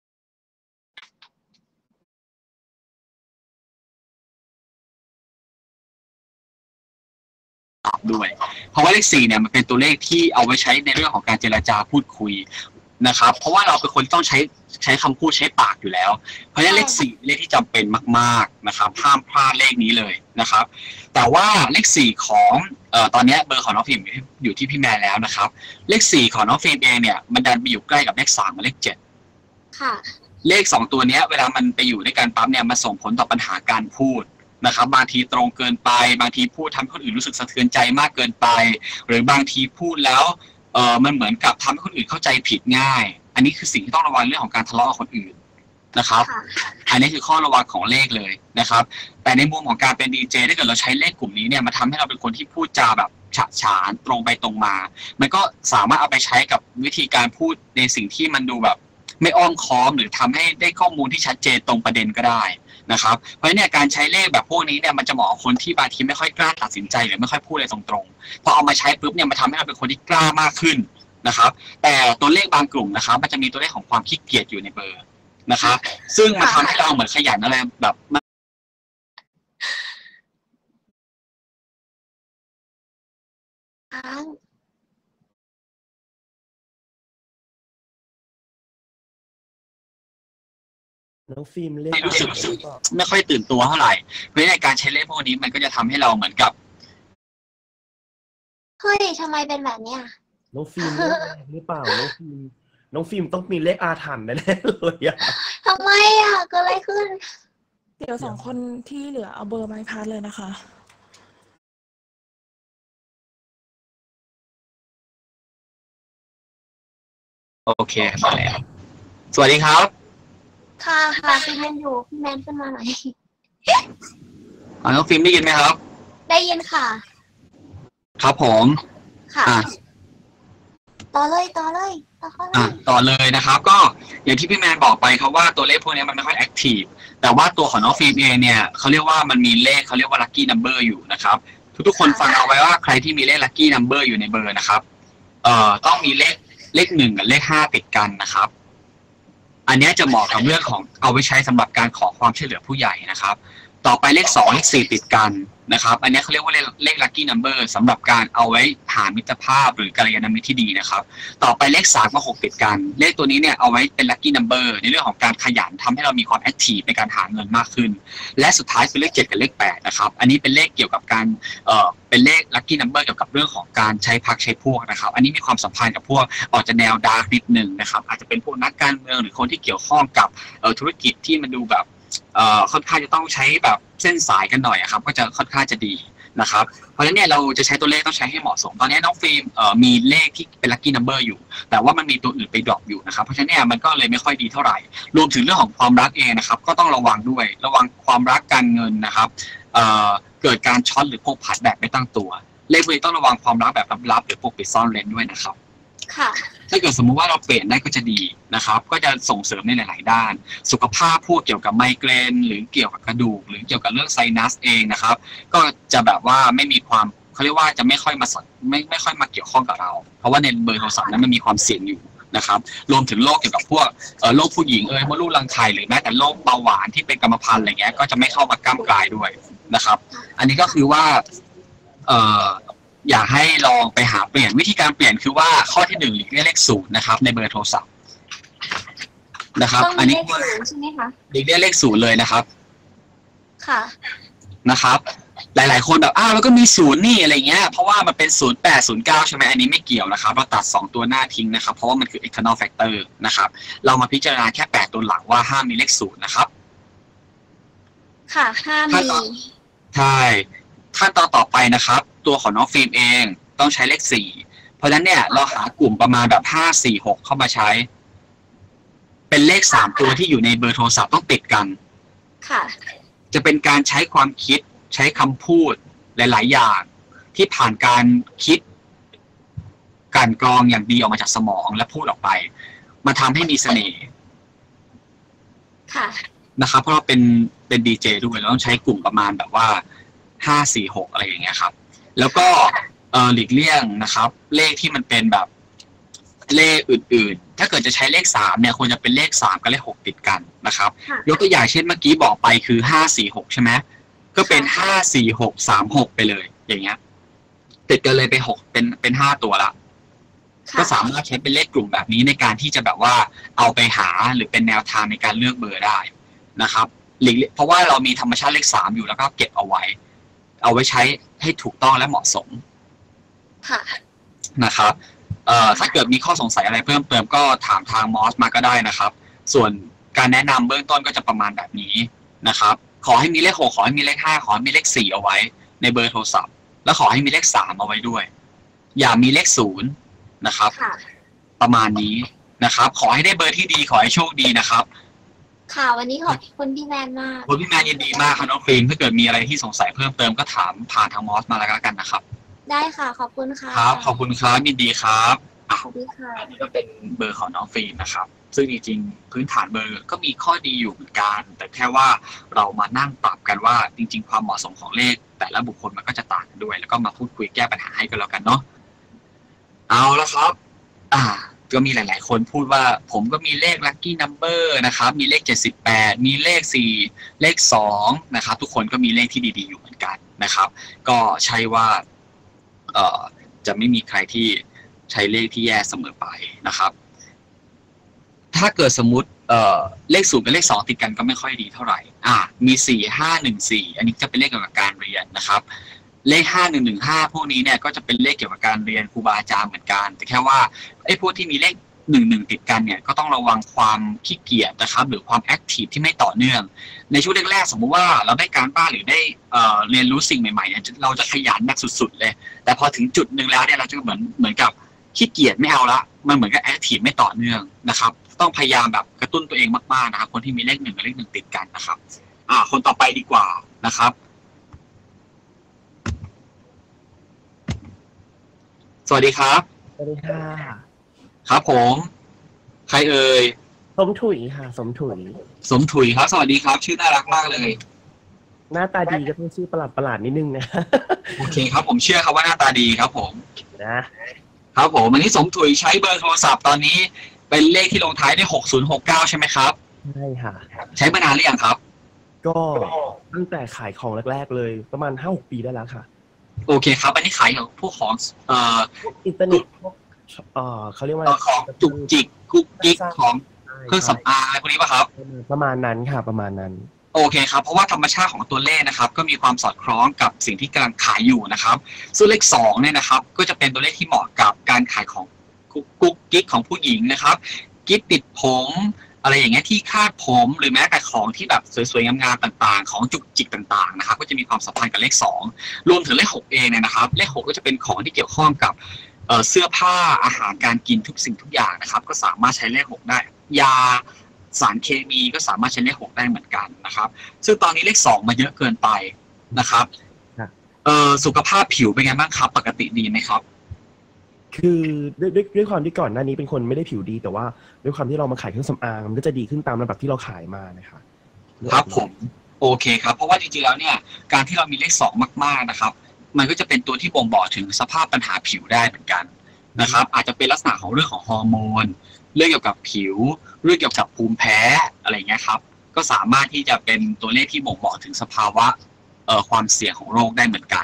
ด้วยเพราะว่าเลขสี่เนี่ยมันเป็นตัวเลขที่เอาไว้ใช้ในเรื่องของการเจรจาพูดคุยนะครับเพราะว่าเราเป็นคนต้องใช้ใช้คำพูดใช้ปากอยู่แล้วเพราะฉะนั้นเลขสี่เลขที่จำเป็นมากๆนะครับห้ามพลาดเลขนี้เลยนะครับแต่ว่าเลขสี่ของเอ่อตอนนี้เบอร์ของน้องฟิล์มอยู่ที่พี่แมนแล้วนะครับเลขสี่ของน้องฟิล์มเองเนี่ยมันดันไปอยู่ใกล้กับเลขสามกับเลขเจ็ดค่ะเลขสองตัวนี้เวลามันไปอยู่ด้วยกันปั๊บเนี่ยมันส่งผลต่อปัญหาการพูดนะครับบางทีตรงเกินไปบางทีพูดทำให้คนอื่นรู้สึกสะเทือนใจมากเกินไปหรือบางทีพูดแล้วเออมันเหมือนกับทำให้คนอื่นเข้าใจผิดง่ายอันนี้คือสิ่งที่ต้องระวังเรื่องของการทะเลาะกับคนอื่นนะครับอันนี้คือข้อระวังของเลขเลยนะครับแต่ในมุมของการเป็นดีเจถ้าเกิดเราใช้เลขกลุ่มนี้เนี่ยมันทำให้เราเป็นคนที่พูดจาแบบฉะฉานตรงไปตรงมามันก็สามารถเอาไปใช้กับวิธีการพูดในสิ่งที่มันดูแบบไม่อ้อมค้อมหรือทำให้ได้ข้อมูลที่ชัดเจนตรงประเด็นก็ได้นะครับเพราะฉะนั้นการใช้เลขแบบพวกนี้เนี่ยมันจะเหมาะกับคนที่บางทีไม่ค่อยกล้าตัดสินใจหรือไม่ค่อยพูดอะไรตรงๆพอเอามาใช้ปุ๊บเนี่ยมันทำให้เราเป็นคนที่กล้ามากขึ้นนะครับแต่ตัวเลขบางกลุ่มนะครับมันจะมีตัวเลขของความขี้เกียจอยู่ในเบอร์นะครับซึ่งมันทำให้เราเหมือนขยันอะไรแบบน้องฟิล์มเล่นไม่รู้สึกไม่ค่อยตื่นตัวเท่าไหร่เพราะในการใช้เลขพวกนี้มันก็จะทำให้เราเหมือนกับเฮ้ยทำไมเป็นแบบเนี้ยน้องฟิล์มเล่นหรือเปล่าน้องฟิล์มน้องฟิล์มต้องมีเลขอาถรรพ์แน่ๆเลยอะทำไมอะเกิดอะไรขึ้นเดี๋ยวสองคนที่เหลือเอาเบอร์ไม้พาสเลยนะคะโอเคมาแล้วสวัสดีครับค่ะค่ะฟิล์มยังอยู่พี่แมนขึ้นมาหน่อยน้องฟิล์มได้ยินไหมครับได้ยินค่ะครับผมค่ะต่อเลยต่อเลยต่อเลยต่อเลยนะครับก็อย่างที่พี่แมนบอกไปครับว่าตัวเลขพวกนี้มันไม่ค่อยแอคทีฟแต่ว่าตัวของน้องฟิล์มเองเนี่ยเขาเรียกว่ามันมีเลขเขาเรียกว่าลัคกี้นัมเบอร์อยู่นะครับทุกๆคนฟังเอาไว้ว่าใครที่มีเลขลัคกี้นัมเบอร์อยู่ในเบอร์นะครับเอ่อต้องมีเลขเลขหนึ่งกับเลขห้าติดกันนะครับอันนี้จะเหมาะกับเรื่องของเอาไว้ใช้สำหรับการขอความช่วยเหลือผู้ใหญ่นะครับต่อไปเลขสองเลขสี่ติดกันนะครับอันนี้เขาเรียกว่าเลขเลขลัคกี้นัมเบอร์สำหรับการเอาไว้หามิตรภาพหรือกัลยาณมิตรที่ดีนะครับต่อไปเลขสามกับหกติดกันเลขตัวนี้เนี่ยเอาไว้เป็นลัคกี้นัมเบอร์ในเรื่องของการขยันทำให้เรามีความแอคทีฟในการหาเงินมากขึ้นและสุดท้ายคือเลขเจ็ดกับเลขแปดนะครับอันนี้เป็นเลขเกี่ยวกับการเอ่อเป็นเลขลัคกี้นัมเบอร์เกี่ยวกับเรื่องของการใช้พรรคใช้พวกนะครับอันนี้มีความสัมพันธ์กับพวกออกจะแนวดาร์กนิดนึงนะครับอาจจะเป็นพวกนักการเมืองหรือคนที่เกี่ยวข้องกับเอ่อธุรกิจที่มันดูแบบเอ่อค่อนข้างจะต้องใช้แบบเส้นสายกันหน่อยครับก็จะค่อนข้างจะดีนะครับเพราะฉะนั้นเนี่ยเราจะใช้ตัวเลขต้องใช้ให้เหมาะสมตอนนี้น้องฟิล์มเอ่อมีเลขที่เป็นลัคกี้นัมเบอร์อยู่แต่ว่ามันมีตัวอื่นไปดรอปอยู่นะครับเพราะฉะนั้นเนี่ยมันก็เลยไม่ค่อยดีเท่าไหร่รวมถึงเรื่องของความรักเองนะครับก็ต้องระวังด้วยระวังความรักการเงินนะครับเอ่อเกิดการช็อตหรือพกผัดแบบไม่ตั้งตัวเลขพวกนี้ต้องระวังความรักแบบลับๆหรือพวกปิดซ่อนเร้นด้วยนะครับค่ะถ้าเกิดสมมุติว่าเราเปลี่ยนได้ก็จะดีนะครับก็จะส่งเสริมในหลายๆด้านสุขภาพพวกเกี่ยวกับไมเกรนหรือเกี่ยวกับกระดูกหรือเกี่ยวกับเรื่องไซนัสเองนะครับก็จะแบบว่าไม่มีความเขาเรียกว่าจะไม่ค่อยมาไม่ไม่ค่อยมาเกี่ยวข้องกับเราเพราะว่าในเบอร์โทรศัพท์นั้นมันมีความเสี่ยงอยู่นะครับรวมถึงโรคเกี่ยวกับพวกเอ่อโรคผู้หญิงเอ่ยมดลูกรังไข่หรือแม้แต่โรคเบาหวานที่เป็นกรรมพันธุ์อะไรเงี้ยก็จะไม่เข้ามาก้ำกลายด้วยนะครับอันนี้ก็คือว่าเอ่ออยากให้ลองไปหาเปลี่ยนวิธีการเปลี่ยนคือว่าข้อที่หนึ่งหลีกเลี่ยงเลขศูนย์นะครับในเบอร์โทรศัพท์นะครับต้องอันเลนี้ขศูนย์ใช่ไหมคะหลีกเลี่ยงเลขศูนย์เลยนะครับค่ะนะครับ หลายๆคนแบบอ้าวแล้วก็มีศูนย์นี่อะไรเงี้ยเพราะว่ามันเป็นศูนย์แปดศูนย์เก้าใช่ไหมอันนี้ไม่เกี่ยวนะครับเราตัดสองตัวหน้าทิ้งนะครับเพราะว่ามันคือ external factor นะครับเรามาพิจารณาแค่แปดตัวหลังว่าห้ามมีเลขศูนย์นะครับค่ะห้ามขั้นมีตอนใช่ขั้นตอนต่อไปนะครับ ตัวของน้องฟิล์มเองต้องใช้เลขสี่เพราะฉะนั้นเนี่ยเราหากลุ่มประมาณแบบห้าสี่หกเข้ามาใช้ เป็นเลขสามตัวที่อยู่ในเบอร์โทรศัพท์ต้องติดกันค่ะจะเป็นการใช้ความคิดใช้คำพูดหลายๆอย่างที่ผ่านการคิดการกรองอย่างดีออกมาจากสมองและพูดออกไปมาทำให้มีเสน่ห์ค่ะนะครับเพราะเราเป็นเป็นดีเจด้วยเราต้องใช้กลุ่มประมาณแบบว่าห้าสี่หกอะไรอย่างเงี้ยครับแล้วก็เอ่อหลีกเลี่ยงนะครับ เลขที่มันเป็นแบบเลขอื่นๆถ้าเกิดจะใช้เลขสามเนี่ยควรจะเป็นเลขสามกับเลขหกติดกันนะครับค่ะยกตัวอย่างเช่นเมื่อกี้บอกไปคือห้าสี่หกใช่ไหมก็เป็นห้าสี่หกสามหกไปเลยอย่างเงี้ยติดกันเลยไปหกเป็นเป็นห้าตัวละค่ะก็สามารถใช้เป็นเลขกลุ่มแบบนี้ในการที่จะแบบว่าเอาไปหาหรือเป็นแนวทางในการเลือกเบอร์ได้นะครับหลีกเพราะว่าเรามีธรรมชาติเลขสามอยู่แล้วก็เก็บเอาไว้ เอาไว้ใช้ให้ถูกต้องและเหมาะสมค่ะนะครับเอ่อถ้าเกิดมีข้อสงสัยอะไรเพิ่มเติมก็ถามทางมอสมาก็ได้นะครับ ส่วนการแนะนำเบื้องต้นก็จะประมาณแบบนี้นะครับ ขอให้มีเลขหกขอให้มีเลขห้าขอให้มีเลขสี่เอาไว้ในเบอร์โทรศัพท์ แล้วขอให้มีเลขสามเอาไว้ด้วย อย่ามีเลขศูนย์นะครับค่ะประมาณนี้นะครับ ขอให้ได้เบอร์ที่ดีขอให้โชคดีนะครับค่ะ วันนี้ขอบคุณพี่แมนมากคุณพี่แมนยินดีมากครับน้องฟิล์มถ้าเกิดมีอะไรที่สงสัยเพิ่มเติมก็ถามผ่านทางมอสมาแล้วกันนะครับได้ค่ะ ขอบคุณค่ะครับขอบคุณครับยินดีครับอ่ะสวัสดีค่ะอันนี้ก็เป็นเบอร์ของน้องฟิล์มนะครับ ซึ่งจริงๆพื้นฐานเบอร์ก็มีข้อดีอยู่เหมือนกัน แต่แค่ว่าเรามานั่งปรับกันว่าจริงๆความเหมาะสมของเลข แต่ละบุคคลมันก็จะต่างกันด้วย แล้วก็มาพูดคุยแก้ปัญหาให้กันแล้วกันเนาะเอาละครับ อ่า ก็มีหลายๆคนพูดว่าผมก็มีเลข lucky number นะครับ มีเลขเจ็ดสิบแปดมีเลขสี่เลขสองนะครับ ทุกคนก็มีเลขที่ดีๆอยู่เหมือนกันนะครับ ก็ใช่ว่าเอ่อจะไม่มีใครที่ใช้เลขที่แย่เสมอไปนะครับ ถ้าเกิดสมมุติเอ่อเลขศูนย์กับเลขสองติดกันก็ไม่ค่อยดีเท่าไหร่ อ่ามีสี่ห้าหนึ่งสี่อันนี้จะเป็นเลขเกี่ยวกับการเรียนนะครับ เลขห้าหนึ่งหนึ่งห้าพวกนี้เนี่ยก็จะเป็นเลขเกี่ยวกับการเรียนครูบาอาจารย์เหมือนกัน แต่แค่ว่าไอ้พวกที่มีเลขหนึ่งหนึ่งติดกันเนี่ยก็ต้องระวังความขี้เกียจนะครับ หรือความแอคทีฟที่ไม่ต่อเนื่อง ในช่วงแรกๆสมมุติว่าเราได้การบ้านหรือได้เอ่อเรียนรู้สิ่งใหม่ๆเนี่ยเราจะขยันแบบสุดๆเลย แต่พอถึงจุดหนึ่งแล้วเนี่ยเราจะเหมือนเหมือนกับขี้เกียจไม่เอาละมันเหมือนกับแอคทีฟไม่ต่อเนื่องนะครับ ต้องพยายามแบบกระตุ้นตัวเองมากๆนะครับคนที่มีเลขหนึ่งกับเลขหนึ่งติดกันนะครับ อ่า คนต่อไปดีกว่านะครับ สวัสดีครับสวัสดีค่ะครับผม ใครเอ่ยสมถุยค่ะ สมถุยสมถุยครับ สวัสดีครับ ชื่อน่ารักมากเลยหน้าตาดีก็ต้องชื่อประหลาดประหลาดๆนิดนึงนะโอเคครับ ผมเชื่อครับว่าหน้าตาดีครับผมนะครับผมอันนี้สมถุยใช้เบอร์โทรศัพท์ตอนนี้ เป็นเลขที่ลงท้ายด้วยหกศูนย์หกเก้าใช่ไหมครับใช่ค่ะใช้มานานหรือยังครับก็ตั้งแต่ขายของแรกๆเลย ประมาณห้าหกปีได้แล้วค่ะโอเคครับ อันนี้ขายของพวกของเอ่ออินเทอร์เน็ตพวกเอ่อเขาเรียกว่าเอ่อของจุกจิกกุ๊กกิ๊กของเครื่องสำอางอะไรพวกนี้ป่ะครับประมาณนั้นค่ะ ประมาณนั้นโอเคครับ เพราะว่าธรรมชาติของตัวเลขนะครับก็มีความสอดคล้องกับสิ่งที่กำลังขายอยู่นะครับซึ่งเลขสองเนี่ยนะครับก็จะเป็นตัวเลขที่เหมาะกับการขายของกุ๊กกิ๊กของผู้หญิงนะครับกิ๊บติดผมอะไรอย่างเงี้ยที่คาดผมหรือแม้แต่ของที่แบบสวยๆงามๆต่างๆของจุกจิกต่างๆนะครับก็จะมีความสัมพันธ์กับเลขสองรวมถึงเลขหกเองเนี่ยนะครับเลขหกก็จะเป็นของที่เกี่ยวข้องกับเอ่อเสื้อผ้าอาหารการกินทุกสิ่งทุกอย่างนะครับก็สามารถใช้เลขหกได้ยาสารเคมีก็สามารถใช้เลขหกได้เหมือนกันนะครับซึ่งตอนนี้เลขสองมาเยอะเกินไปนะครับครับเอ่อสุขภาพผิวเป็นไงบ้างครับปกติดีไหมครับคือด้วยด้วยด้วยความที่ก่อนหน้านี้เป็นคนไม่ได้ผิวดี แต่ว่าด้วยความที่เรามาขายเครื่องสำอางมันก็จะดีขึ้นตามระดับที่เราขายมานะคะครับผมโอเคครับเพราะว่าจริงๆแล้วเนี่ยการที่เรามีเลขสองมากๆนะครับมันก็จะเป็นตัวที่บ่งบอกถึงสภาพปัญหาผิวได้เหมือนกันนะครับอาจจะเป็นลักษณะของเรื่องของฮอร์โมนเรื่องเกี่ยวกับผิวเรื่องเกี่ยวกับภูมิแพ้อะไรเงี้ยครับก็สามารถที่จะเป็นตัวเลขที่บ่งบอกถึงสภาวะเอ่อความเสี่ยงของโรคได้เหมือนกัน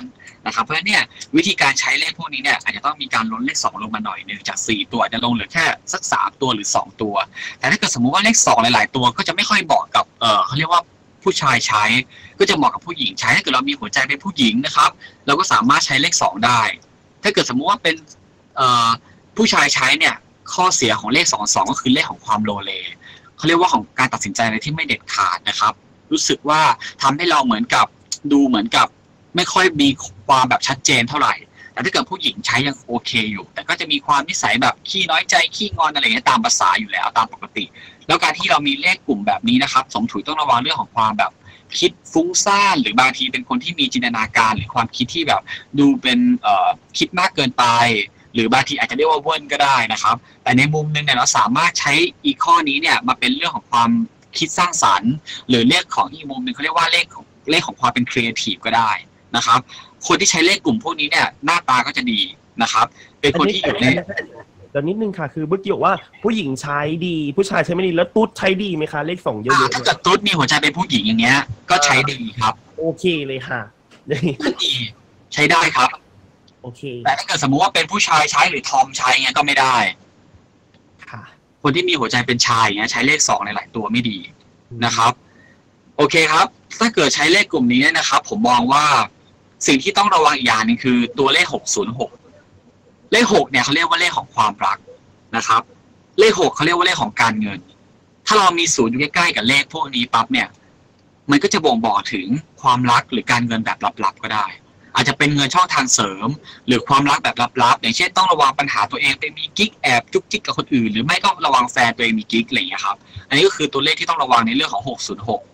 นะครับเพราะฉะนั้นเนี่ยวิธีการใช้เลขพวกนี้เนี่ยอาจจะต้องมีการลดเลขสองลงมาหน่อยหนึ่งจากสี่ตัวจะลงเหลือแค่สักสามตัวหรือสองตัวแต่ถ้าเกิดสมมุติว่าเลขสองหลายๆตัวก็จะไม่ค่อยเหมาะกับเออเขาเรียกว่าผู้ชายใช้ก็จะเหมาะกับผู้หญิงใช้ถ้าเกิดเรามีหัวใจเป็นผู้หญิงนะครับเราก็สามารถใช้เลขสองได้ถ้าเกิดสมมุติว่าเป็นเอ่อผู้ชายใช้เนี่ยข้อเสียของเลขสองสองก็คือเลขของความโลเลเขาเรียกว่าของการตัดสินใจอะไรที่ไม่เด็ดขาดนะครับรู้สึกว่าทำให้เราเหมือนกับดูเหมือนกับไม่ค่อยมีความแบบชัดเจนเท่าไหร่แต่ถ้าเกิดผู้หญิงใช้ยังโอเคอยู่แต่ก็จะมีความนิสัยแบบขี้น้อยใจขี้งอนอะไรอย่างเงี้ยตามภาษาอยู่แล้วตามปกติแล้วการที่เรามีเลขกลุ่มแบบนี้นะครับสมถุยต้องระวังเรื่องของความแบบคิดฟุ้งซ่านหรือบางทีเป็นคนที่มีจินตนาการหรือความคิดที่แบบดูเป็นเอ่อคิดมากเกินไปหรือบางทีอาจจะเรียกว่าเวิร์นก็ได้นะครับแต่ในมุมนึงเนี่ยเราสามารถใช้อีกข้อนี้เนี่ยมาเป็นเรื่องของความคิดสร้างสรรค์หรือเลขของอีกมุมนึงเขาเรียกว่าเลขของเลขของความเป็นครีเอทีฟก็ได้นะครับคนที่ใช้เลขกลุ่มพวกนี้เนี่ยหน้าตาก็จะดีนะครับเป็นคนที่อยู่ในเดี๋ยวนิดนึงค่ะคือเมื่อกี้บอกว่าผู้หญิงใช้ดีผู้ชายใช้ไม่ดีแล้วตุ๊ดใช้ดีไหมคะเลขสองเยอะๆถ้าเกิดตุ๊ดมีหัวใจเป็นผู้หญิงอย่างเงี้ยก็ใช้ดีครับโอเคเลยค่ะก็ดีใช้ได้ครับโอเคแต่ถ้าเกิดสมมุติว่าเป็นผู้ชายใช้หรือทอมใช้เงี้ยก็ไม่ได้ค่ะคนที่มีหัวใจเป็นชายเงี้ยใช้เลขสองในหลายตัวไม่ดีนะครับโอเคครับถ้าเกิดใช้เลขกลุ่มนี้นะครับผมมองว่าสิ่งที่ต้องระวังอีกอย่างนึงคือตัวเลขหกศูนย์หกเลขหกเนี่ยเขาเรียกว่าเลขของความรักนะครับเลขหกเขาเรียกว่าเลขของการเงินถ้าเรามีศูนย์อยู่ใกล้ๆกับเลขพวกนี้ปั๊บเนี่ยมันก็จะบ่งบอกถึงความรักหรือการเงินแบบลับๆก็ได้อาจจะเป็นเงินช่องทางเสริมหรือความรักแบบลับๆอย่างเช่นต้องระวังปัญหาตัวเองไปมีกิ๊กแอบจุกจิกกับคนอื่นหรือไม่ก็ระวังแฟนตัวเองมีกิ๊กอะไรอย่างเงี้ยครับอันนี้ก็คือตัวเลขที่ต้องระวังในเรื่องของหกศูนย์หก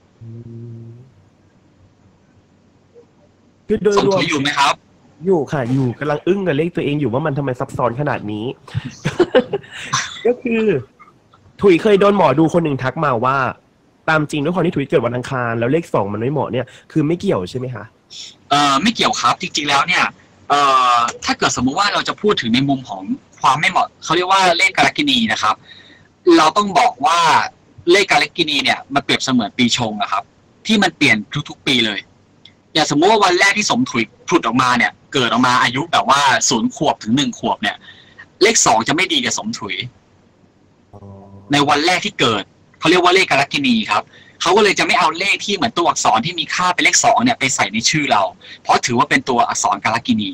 คือโดยรวมอยู่ไหมครับอยู่ค่ะอยู่กำลังอึ้งกับเลขตัวเองอยู่ว่ามันทำไมซับซ้อนขนาดนี้ ก็คือถุยเคยโดนหมอดูคนหนึ่งทักมาว่าตามจริงด้วยความที่ถุยเกิดวันอังคารแล้วเลขสองมันไม่เหมาะเนี่ยคือไม่เกี่ยวใช่ไหมคะเอ่อไม่เกี่ยวครับจริงๆแล้วเนี่ยเอ่อถ้าเกิดสมมุติว่าเราจะพูดถึงในมุมของความไม่เหมาะเขาเรียกว่าเลขกาลกินีนะครับเราต้องบอกว่าเลขกาลกินีเนี่ยมันเปรียบเสมือนปีชงนะครับที่มันเปลี่ยนทุกๆปีเลยอย่างสมมติว่าวันแรกที่สมถุยผุดออกมาเนี่ยเกิดออกมาอายุแบบว่าศูนย์ขวบถึงหนึ่งขวบเนี่ยเลขสองจะไม่ดีกับสมถุยในวันแรกที่เกิดเขาเรียกว่าเลขกาลกินีครับเขาก็เลยจะไม่เอาเลขที่เหมือนตัวอักษรที่มีค่าเป็นเลขสองเนี่ยไปใส่ในชื่อเราเพราะถือว่าเป็นตัวอักษรกาลกินี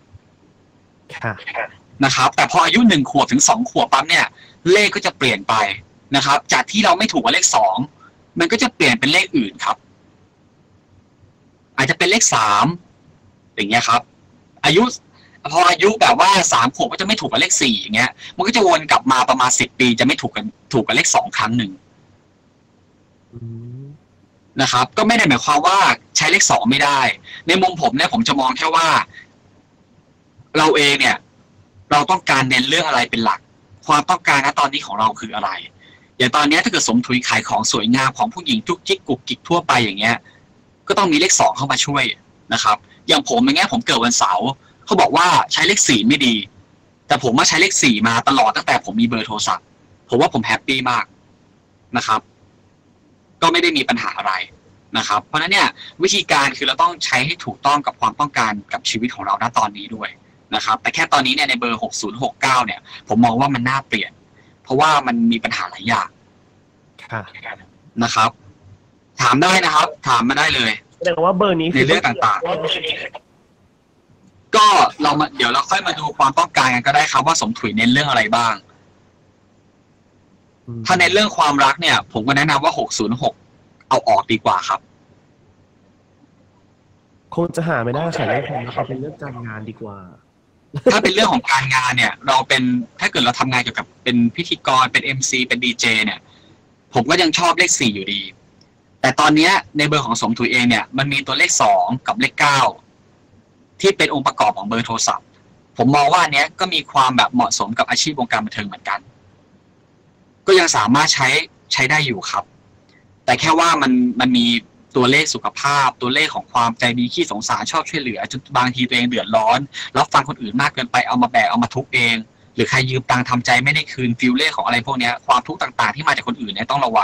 นะครับแต่พออายุหนึ่งขวบถึงสองขวบปั๊บเนี่ยเลขก็จะเปลี่ยนไปนะครับจากที่เราไม่ถูกกับเลขสองมันก็จะเปลี่ยนเป็นเลขอื่นครับอาจจะเป็นเลขสามอย่างเงี้ยครับอายุพออายุแบบว่าสามขวบก็จะไม่ถูกกับเลขสี่อย่างเงี้ยมันก็จะวนกลับมาประมาณสิบปีจะไม่ถูกกันถูกกับเลขสองครั้งหนึ่งนะครับก็ไม่ได้หมายความว่าใช้เลขสองไม่ได้ในมุมผมเนี่ยผมจะมองแค่ว่าเราเองเนี่ยเราต้องการเน้นเรื่องอะไรเป็นหลักความต้องการณตอนนี้ของเราคืออะไรอย่างตอนนี้ถ้าเกิดสมถุยขายของสวยงามของผู้หญิงจุกจิกกุกกิกทั่วไปอย่างเงี้ยก็ต้องมีเลขสองเข้ามาช่วยนะครับอย่างผมอย่างเงี้ยผมเกิดวันเสาร์เขาบอกว่าใช้เลขสี่ไม่ดีแต่ผมมาใช้เลขสี่มาตลอดตั้งแต่ผมมีเบอร์โทรศัพท์ผมว่าผมแฮปปี้มากนะครับก็ไม่ได้มีปัญหาอะไรนะครับเพราะฉะนั้นเนี่ยวิธีการคือเราต้องใช้ให้ถูกต้องกับความต้องการกับชีวิตของเราณตอนนี้ด้วยนะครับแต่แค่ตอนนี้เนี่ยในเบอร์หกศูนย์หกเก้าเนี่ยผมมองว่ามันน่าเปลี่ยนเพราะว่ามันมีปัญหาหลายอย่างนะครับถามได้นะครับถามมาได้เลยแสดงว่าเบอร์นี้ในเรื่องต่างๆก็เรามาเดี๋ยวเราค่อยมาดูความต้องการกันก็ได้ครับว่าสมถุยเน้นเรื่องอะไรบ้างถ้าในเรื่องความรักเนี่ยผมก็แนะนำว่าหกศูนย์หกเอาออกดีกว่าครับคงจะหาไม่ได้ค่ะเรื่องความรักเป็นเรื่องการงานดีกว่าถ้าเป็นเรื่องของการงานเนี่ยเราเป็นถ้าเกิดเราทำงานเกี่ยวกับเป็นพิธีกรเป็น เอ็ม ซี เป็น ดี เจ เนี่ยผมก็ยังชอบเลขสี่อยู่ดีแต่ตอนนี้ในเบอร์ของสมถุยเองเนี่ยมันมีตัวเลขสองกับเลขเก้าที่เป็นองค์ประกอบของเบอร์โทรศัพท์ผมมองว่าอันเนี้ยก็มีความแบบเหมาะสมกับอาชีพวงการบันเทิงเหมือนกันก็ยังสามารถใช้ใช้ได้อยู่ครับแต่แค่ว่ามันมันมีตัวเลขสุขภาพตัวเลขของความใจดีขี้สงสารชอบช่วยเหลือจนบางทีตัวเองเดือดร้อนแล้วฟังคนอื่นมากเกินไปเอามาแบกเอามาทุกเองหรือใครยืมตังค์ทำใจไม่ได้คืนฟิลเลขของอะไรพวกนี้ความทุกข์ต่างๆที่มาจากคนอื่นเนี่ยต้องระวัง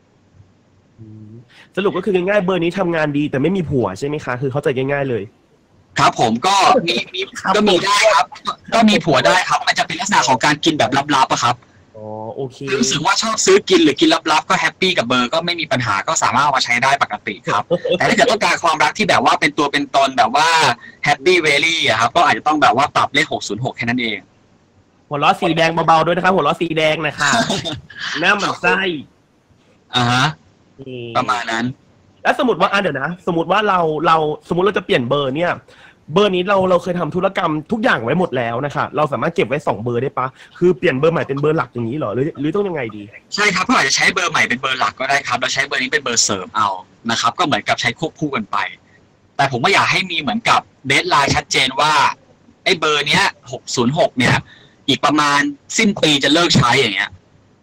สรุปก็คือง่ายๆเบอร์นี้ทำงานดีแต่ไม่มีผัวใช่ไหมคะคือเข้าใจง่ายๆเลยครับผมก็มีมีก็มีได้ครับ ก็มีผัวได้ครับ มันจะเป็นลักษณะของการกินแบบลับๆอะครับอ๋อโอเครู้สึกว่าชอบซื้อกินหรือกินลับๆก็แฮปปี้กับเบอร์ก็ไม่มีปัญหาก็สามารถเอามาใช้ได้ปกติครับ แต่ถ้าเกิดต้องการความรักที่แบบว่าเป็นตัวเป็นตนแบบว่าแฮปปี้เวลี่อะครับก็อาจจะต้องแบบว่าปรับเลขหกศูนย์หกแค่นั้นเองหัวล้อสีแดงเบาๆด้วยนะครับหัวล้อสีแดงนะคะหน้าหมันไส้อ่าฮะนี่ประมาณนั้นแล้วสมมติว่าอ่ะเดี๋ยวนะ สมมติว่าเราเราสมมติเราจะเปลี่ยนเบอร์เนี่ย เบอร์นี้เราเราเคยทำธุรกรรมทุกอย่างไว้หมดแล้วนะคะเราสามารถเก็บไว้สองเบอร์ได้ปะคือเปลี่ยนเบอร์ใหม่เป็นเบอร์หลักอย่างนี้เหรอหรือหรือต้องยังไงดีใช่ครับก็อาจจะใช้เบอร์ใหม่เป็นเบอร์หลักก็ได้ครับเราใช้เบอร์นี้เป็นเบอร์เสริมเอานะครับก็เหมือนกับใช้ควบคู่กันไป แต่ผมก็อยากให้มีเหมือนกับเดดไลน์ชัดเจนว่าไอ้เบอร์เนี้ยหกศูนย์หกเนี่ยอีกประมาณสิ้นปีจะเลิกใช้อย่างเงี้ย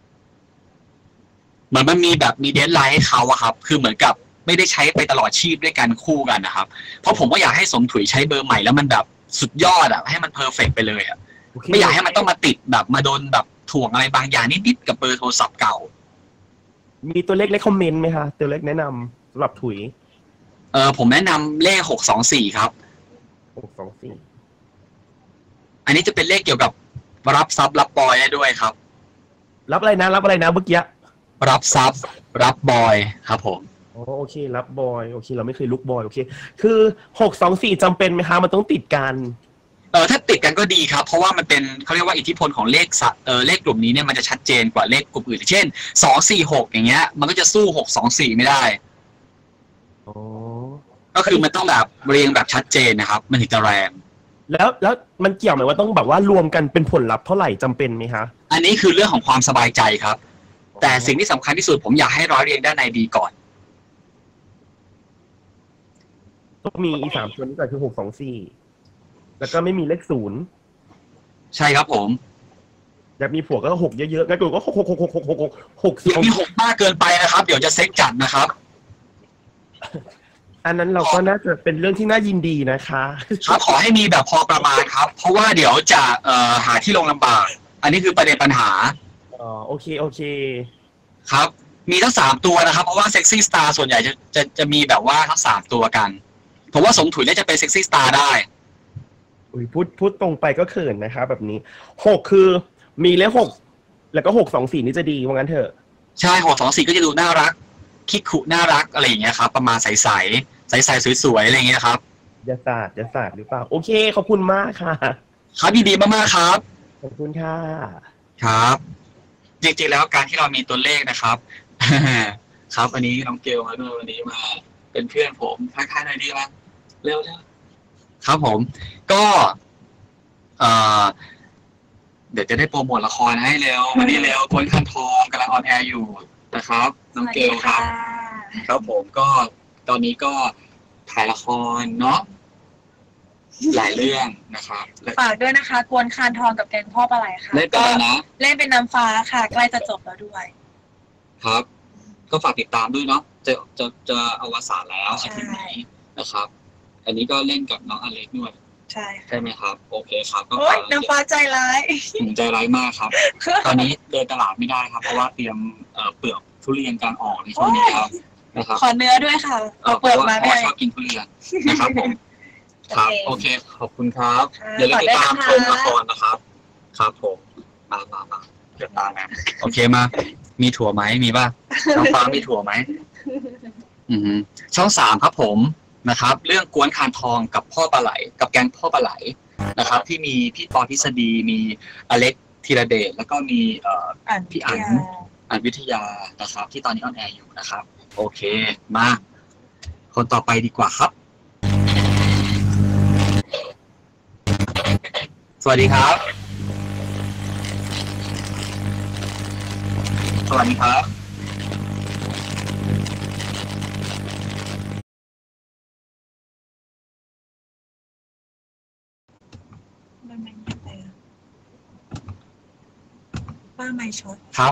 เหมือนมันมีแบบมีเดดไลน์ให้เขาอะครับคือเหมือนกับไม่ได้ใช้ไปตลอดชีพด้วยกันคู่กันนะครับเพราะผมก็อยากให้สมถุยใช้เบอร์ใหม่แล้วมันแบบสุดยอดอะให้มันเพอร์เฟกต์ไปเลยอะไม่อยากให้มันต้องมาติดแบบมาโดนแบบถ่วงอะไรบางอย่างนิดๆกับเบอร์โทรศัพท์เก่ามีตัวเลขเลขคอมเมนต์ไหมคะตัวเลขแนะนำสำหรับถุยเออผมแนะนำเลขหกสองสี่ครับหกสองสี่อันนี้จะเป็นเลขเกี่ยวกับรับทรัพย์รับบอยได้ด้วยครับรับอะไรนะรับอะไรนะเมื่อกี้รับทรัพย์รับบอยครับผมอ๋อโอเครับ บอยโอเคเราไม่เคยลุกบอยโอเคคือหกสองสี่จำเป็นไหมคะมันต้องติดกันเออถ้าติดกันก็ดีครับเพราะว่ามันเป็นเขาเรียกว่าอิทธิพลของเลขเออเลขกลุ่มนี้เนี่ยมันจะชัดเจนกว่าเลขกลุ่มอื่นเช่นสองสี่หกอย่างเงี้ยมันก็จะสู้หกสองสี่ไม่ได้อ๋อก็คือมันต้องแบบเรียงแบบชัดเจนนะครับมันถึงจะแรงแล้วแล้วมันเกี่ยวไหมว่าต้องแบบว่ารวมกันเป็นผลลัพธ์เท่าไหร่จำเป็นไหมคะอันนี้คือเรื่องของความสบายใจครับแต่สิ่งที่สำคัญที่สุดผมอยากให้ร้อยเรียงด้านในดีก่อนต้องมีอีสามตัวนี้ก่อนคือหกสองสี่แล้วก็ไม่มีเลขศูนย์ใช่ครับผมอยากมีผัวก็หกเยอะๆงั้นกูก็หกหกหกหกหกหกหกหกอย่ามีหกมากเกินไปนะครับเดี๋ยวจะเซ็กจัดนะครับอันนั้นเราก็น่าจะเป็นเรื่องที่น่ายินดีนะคะครับขอให้มีแบบพอประมาณครับเพราะว่าเดี๋ยวจะเอ่อหาที่ลงลำบากอันนี้คือประเด็นปัญหาอ๋อโอเคโอเคครับมีทั้งสามตัวนะครับเพราะว่าเซ็กซี่สตาร์ส่วนใหญ่จะจะจะมีแบบว่าทั้งสามตัวกันผมว่าสมถุยน่าจะเป็นเซ็กซี่สตาร์ได้อุ้ยพูดพูดตรงไปก็เขินนะคะแบบนี้หกคือมีเลขหกแล้วก็หกสองสี่นี่จะดีว่างั้นเถอะใช่หกสองสี่ก็จะดูน่ารักคิกคุน่ารักอะไรอย่างเงี้ยครับประมาณใสใสใสใสสวยๆอะไรอย่างเงี้ยครับยาศาสตร์ยาศาสตร์หรือเปล่าโอเคขอบคุณมากค่ะครับดีๆมากๆครับขอบคุณค่ะครับจริงๆแล้วการที่เรามีตัวเลขนะครับครับวันนี้น้องเกลมาด้วยวันนี้มาเป็นเพื่อนผมทักทายหน่อยดีมั้ยเร็วๆครับผมก็เอ่อเดี๋ยวจะได้โปรโมทละครให้เร็ววันนี้เร็วกวนคันทองกำลังออนแอร์อยู่นะครับน้องเกลครับครับผมก็ตอนนี้ก็ถ่ายละครเนาะหลายเรื่องนะครับฝากด้วยนะคะกวนคานทองกับแกงพ่อปลาไหลค่ะเล่นเป็นอะไรนะเล่นเป็นน้ำฟ้าค่ะใกล้จะจบแล้วด้วยครับก็ฝากติดตามด้วยเนาะจะจะจะอวสานแล้วอาทิตย์นี้นะครับอันนี้ก็เล่นกับน้องอเล็กด้วยใช่ใช่ไหมครับโอเคครับก็น้ำฟ้าใจร้ายใจร้ายมากครับตอนนี้เดินตลาดไม่ได้ครับเพราะว่าเตรียมเปลือกทุเรียนการออกในช่วงนี้ครับนะครับขอเนื้อด้วยค่ะเอาเปลือกมาไม่ชอบกินทุเรียนนะครับผมครับโอเคขอบคุณครับเดี๋ยวเราติดตามชมละครนะครับครับผมมามามาเดี๋ยวตามนะโอเคมามีถั่วไหมมีป่ะน้องฟ้ามีถั่วไหมอืมช่องสามครับผมนะครับเรื่องกวนคานทองกับพ่อปลาไหลกับแก๊งพ่อปลาไหลนะครับที่มีพี่ปอทฤษฎีมีอเล็กธีรเดชแล้วก็มีเอ่อพี่อั๋นอั๋นวิทยานะครับที่ตอนนี้ออนแอร์อยู่นะครับโอเคมาคนต่อไปดีกว่าครับสวัสดีครับสวัสดีครับป้าไม่ช็อตครับ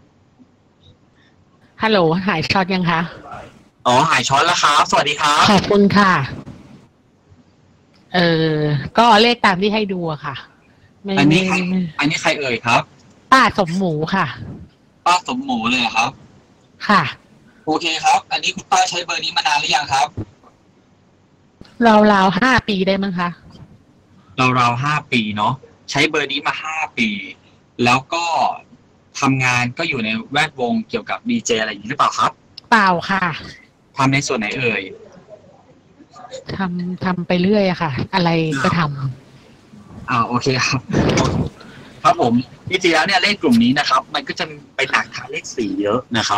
ฮัลโหลหายช็อตยังคะอ๋อหายช็อตแล้วครับสวัสดีครับขอบคุณค่ะเออก็เลขตามที่ให้ดูอะค่ะอันนี้ใครอันนี้ใครเอ่ยครับป้าสมหมูค่ะป้าสมหมูเลยครับค่ะโอเคครับอันนี้คุณป้าใช้เบอร์นี้มานานหรือยังครับราวๆห้าปีได้มั้งคะราวๆห้าปีเนาะใช้เบอร์นี้มาห้าปี แล้วก็ทำงานก็อยู่ในแวดวงเกี่ยวกับดีเจอะไรอย่างนี้หรือเปล่าครับเปล่าค่ะทำในส่วนไหนเอ่ยทำทำไปเรื่อยอะค่ะ อะไรก็ทำอ่าโอเคครับ ครับผมจริงๆแล้วเนี่ยเลขกลุ่มนี้นะครับ มันก็จะไปหนักทางเลขสี่เยอะนะครับ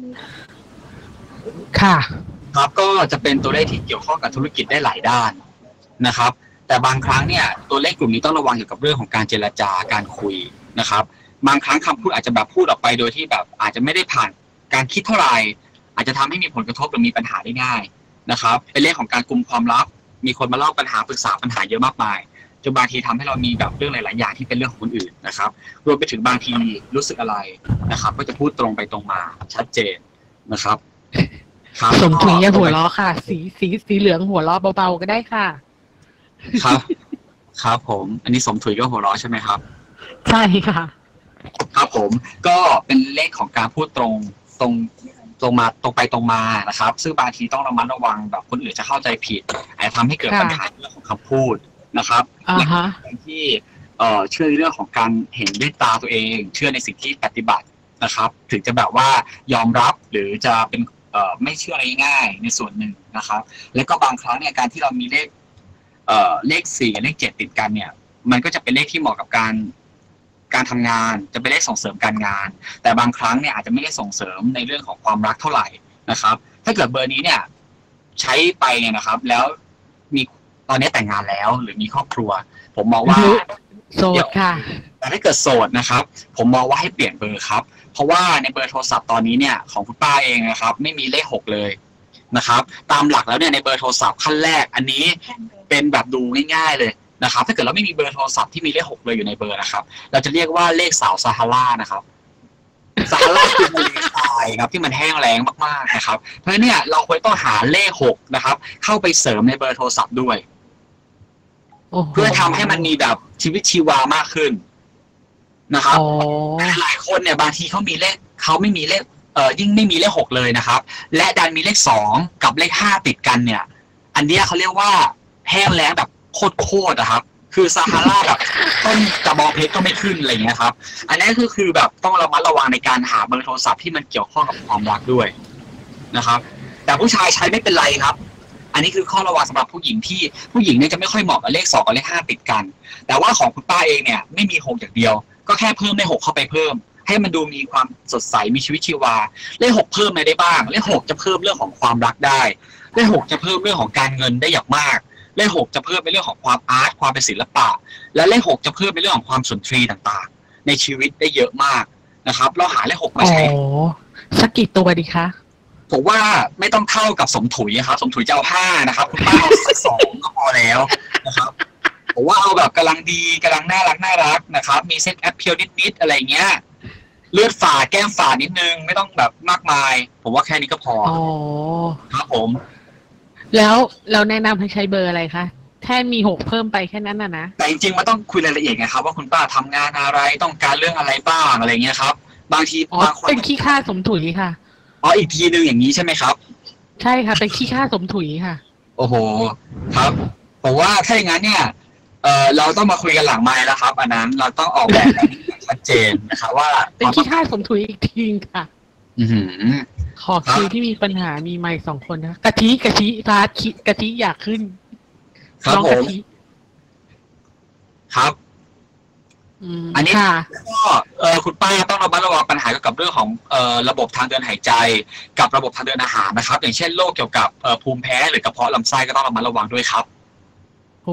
ค่ะครับก็จะเป็นตัวเลขที่เกี่ยวข้องกับธุรกิจได้หลายด้านนะครับ แต่บางครั้งเนี่ยตัวเลขกลุ่มนี้ต้องระวังเกี่ยวกับเรื่องของการเจรจาการคุยนะครับ บางครั้งคำพูดอาจจะแบบพูดออกไปโดยที่แบบอาจจะไม่ได้ผ่านการคิดเท่าไหร่อาจจะทำให้มีผลกระทบหรือมีปัญหาได้ง่ายนะครับเป็นเลขของการกุมความลับมีคนมาเล่าปัญหาปรึกษาปัญหาเยอะมากมายจนบางทีทำให้เรามีแบบเรื่องหลายๆอย่างที่เป็นเรื่องของคนอื่นนะครับรวมไปถึงบางทีรู้สึกอะไรนะครับก็จะพูดตรงไปตรงมาชัดเจนนะครับครับสมถุยอย่าหัวล้อค่ะ สีสีสีเหลืองหัวล้อเบาๆก็ได้ค่ะครับครับผมอันนี้สมถุยก็หัวเราะใช่ไหมครับใช่ค่ะครับผมก็เป็นเลขของการพูดตรงตรงตรงมาตรงไปตรงมานะครับซึ่งบางทีต้องระมัดระวังแบบคนอื่นจะเข้าใจผิดอาจจะทำให้เกิดปัญหาเรื่องของคำพูดนะครับอ่าฮะและที่เอ่อเชื่อในเรื่องของการเห็นด้วยตาตัวเอง เชื่อในสิ่งที่ปฏิบัตินะครับ ถึงจะแบบว่ายอมรับหรือจะเป็นเอ่อไม่เชื่ออะไรง่ายในส่วนหนึ่งนะครับ แล้วก็บางครั้งเนี่ยการที่เรามีเลขเอ่อเลขสี่กับเลขเจ็ดติดกันเนี่ย มันก็จะเป็นเลขที่เหมาะกับการการทำงานจะเป็นเลขส่งเสริมการงาน แต่บางครั้งเนี่ยอาจจะไม่ได้ส่งเสริมในเรื่องของความรักเท่าไหร่นะครับ ถ้าเกิดเบอร์นี้เนี่ยใช้ไปเนี่ยนะครับ แล้วมีตอนนี้แต่งงานแล้วหรือมีครอบครัว ผมมองว่าโสดค่ะแต่ถ้าเกิดโสดนะครับ ผมมองว่าให้เปลี่ยนเบอร์ครับ เพราะว่าในเบอร์โทรศัพท์ตอนนี้เนี่ยของคุณป้าเองนะครับ ไม่มีเลขหกเลยนะครับ ตามหลักแล้วเนี่ยในเบอร์โทรศัพท์ขั้นแรกอันนี้เป็นแบบดูง่ายๆเลยนะครับ ถ้าเกิดเราไม่มีเบอร์โทรศัพท์ที่มีเลขหกเลยอยู่ในเบอร์นะครับ เราจะเรียกว่าเลขสาวซาฮารานะครับซาฮาราคือทะเลทรายครับที่มันแห้งแล้งมากๆนะครับ เพราะฉะนั้นเนี่ยเราควรต้องหาเลขหกนะครับ เข้าไปเสริมในเบอร์โทรศัพท์ด้วย เพื่อทำให้มันมีแบบชีวิตชีวามากขึ้นนะครับอ๋อหลายคนเนี่ยบางทีเขามีเลขเขาไม่มีเลขเอ่อยิ่งไม่มีเลขหกเลยนะครับ และดันมีเลขสองกับเลขห้าติดกันเนี่ย อันเนี้ยเขาเรียกว่าแห้งแล้งแบบโคตรๆนะครับ คือซาฮาราแบบต้นกระบองเพชรก็ไม่ขึ้นอะไรเงี้ยครับ อันนี้คือคือแบบต้องระมัดระวังในการหาเบอร์โทรศัพท์ที่มันเกี่ยวข้องกับความรักด้วยนะครับ แต่ผู้ชายใช้ไม่เป็นไรครับ อันนี้คือข้อระวังสำหรับผู้หญิงที่ผู้หญิงเนี่ยจะไม่ค่อยเหมาะกับเลขสองกับเลขห้าติดกัน แต่ว่าของคุณป้าเองเนี่ยไม่มีหกอย่างเดียว ก็แค่เพิ่มเลขหกเข้าไปเพิ่ม ให้มันดูมีความสดใสมีชีวิตชีวาเลขหกเพิ่มอะไรได้บ้างเลขหกจะเพิ่มเรื่องของความรักได้เลขหกจะเพิ่มเรื่องของการเงินได้อย่างมากเลขหกจะเพิ่มในเรื่องของความอาร์ตความเป็นศิลปะและเลขหกจะเพิ่มในเรื่องของความสุนทรีต่างๆในชีวิตได้เยอะมากนะครับเราหาเลขหกมาอ๋อใช้สักกี่ตัวดีคะผมว่าไม่ต้องเท่ากับสมถุยครับสมถุยจะเอาห้านะครับคุณป้าเอาสักสองก็พอแล้วนะครับผมว่าเอาแบบกำลังดีกำลังน่ารักน่ารักนะครับมีเซ็กแอปเพียวนิดๆอะไรเงี้ยเลือดฝาดแก้มฝาดนิดนึงไม่ต้องแบบมากมาย ผมว่าแค่นี้ก็พออ๋อครับผมแล้วเราแนะนำให้ใช้เบอร์อะไรคะแค่มีหกเพิ่มไปแค่นั้นน่ะนะแต่จริงๆมันต้องคุยรายละเอียดไงครับว่าคุณป้าทำงานอะไรต้องการเรื่องอะไรบ้างอะไรเงี้ยครับบางทีอ๋อบางคนเป็นขี้ข้าสมถุยค่ะอ๋ออีกทีนึงอย่างนี้ใช่ไหมครับใช่ค่ะ เป็นขี้ข้าสมถุยค่ะโอ้โหครับผมว่าถ้าอย่างนั้นเนี่ยเออเราต้องมาคุยกันหลังไมค์แล้วครับ อันนั้นเราต้องออกแบบกันอย่างชัดเจนนะครับว่าเป็นขี้ข้าสมถุยอีกทีค่ะอือหือขอคิวที่มีปัญหามีไมค์สองคนนะกะทิกะทิร้านคิกะทิอยากขึ้นครับน้องผกะมทิครับอืมอันนี้ค่ะก็เออคุณป้าต้องระมัดระวังปัญหาเกี่ยวกับเรื่องของเอ่อระบบทางเดินหายใจ กับระบบทางเดินอาหารนะครับ อย่างเช่นโรคเกี่ยวกับเอ่อภูมิแพ้หรือกระเพาะลำไส้ก็ต้องระมัดระวังด้วยครับโอ้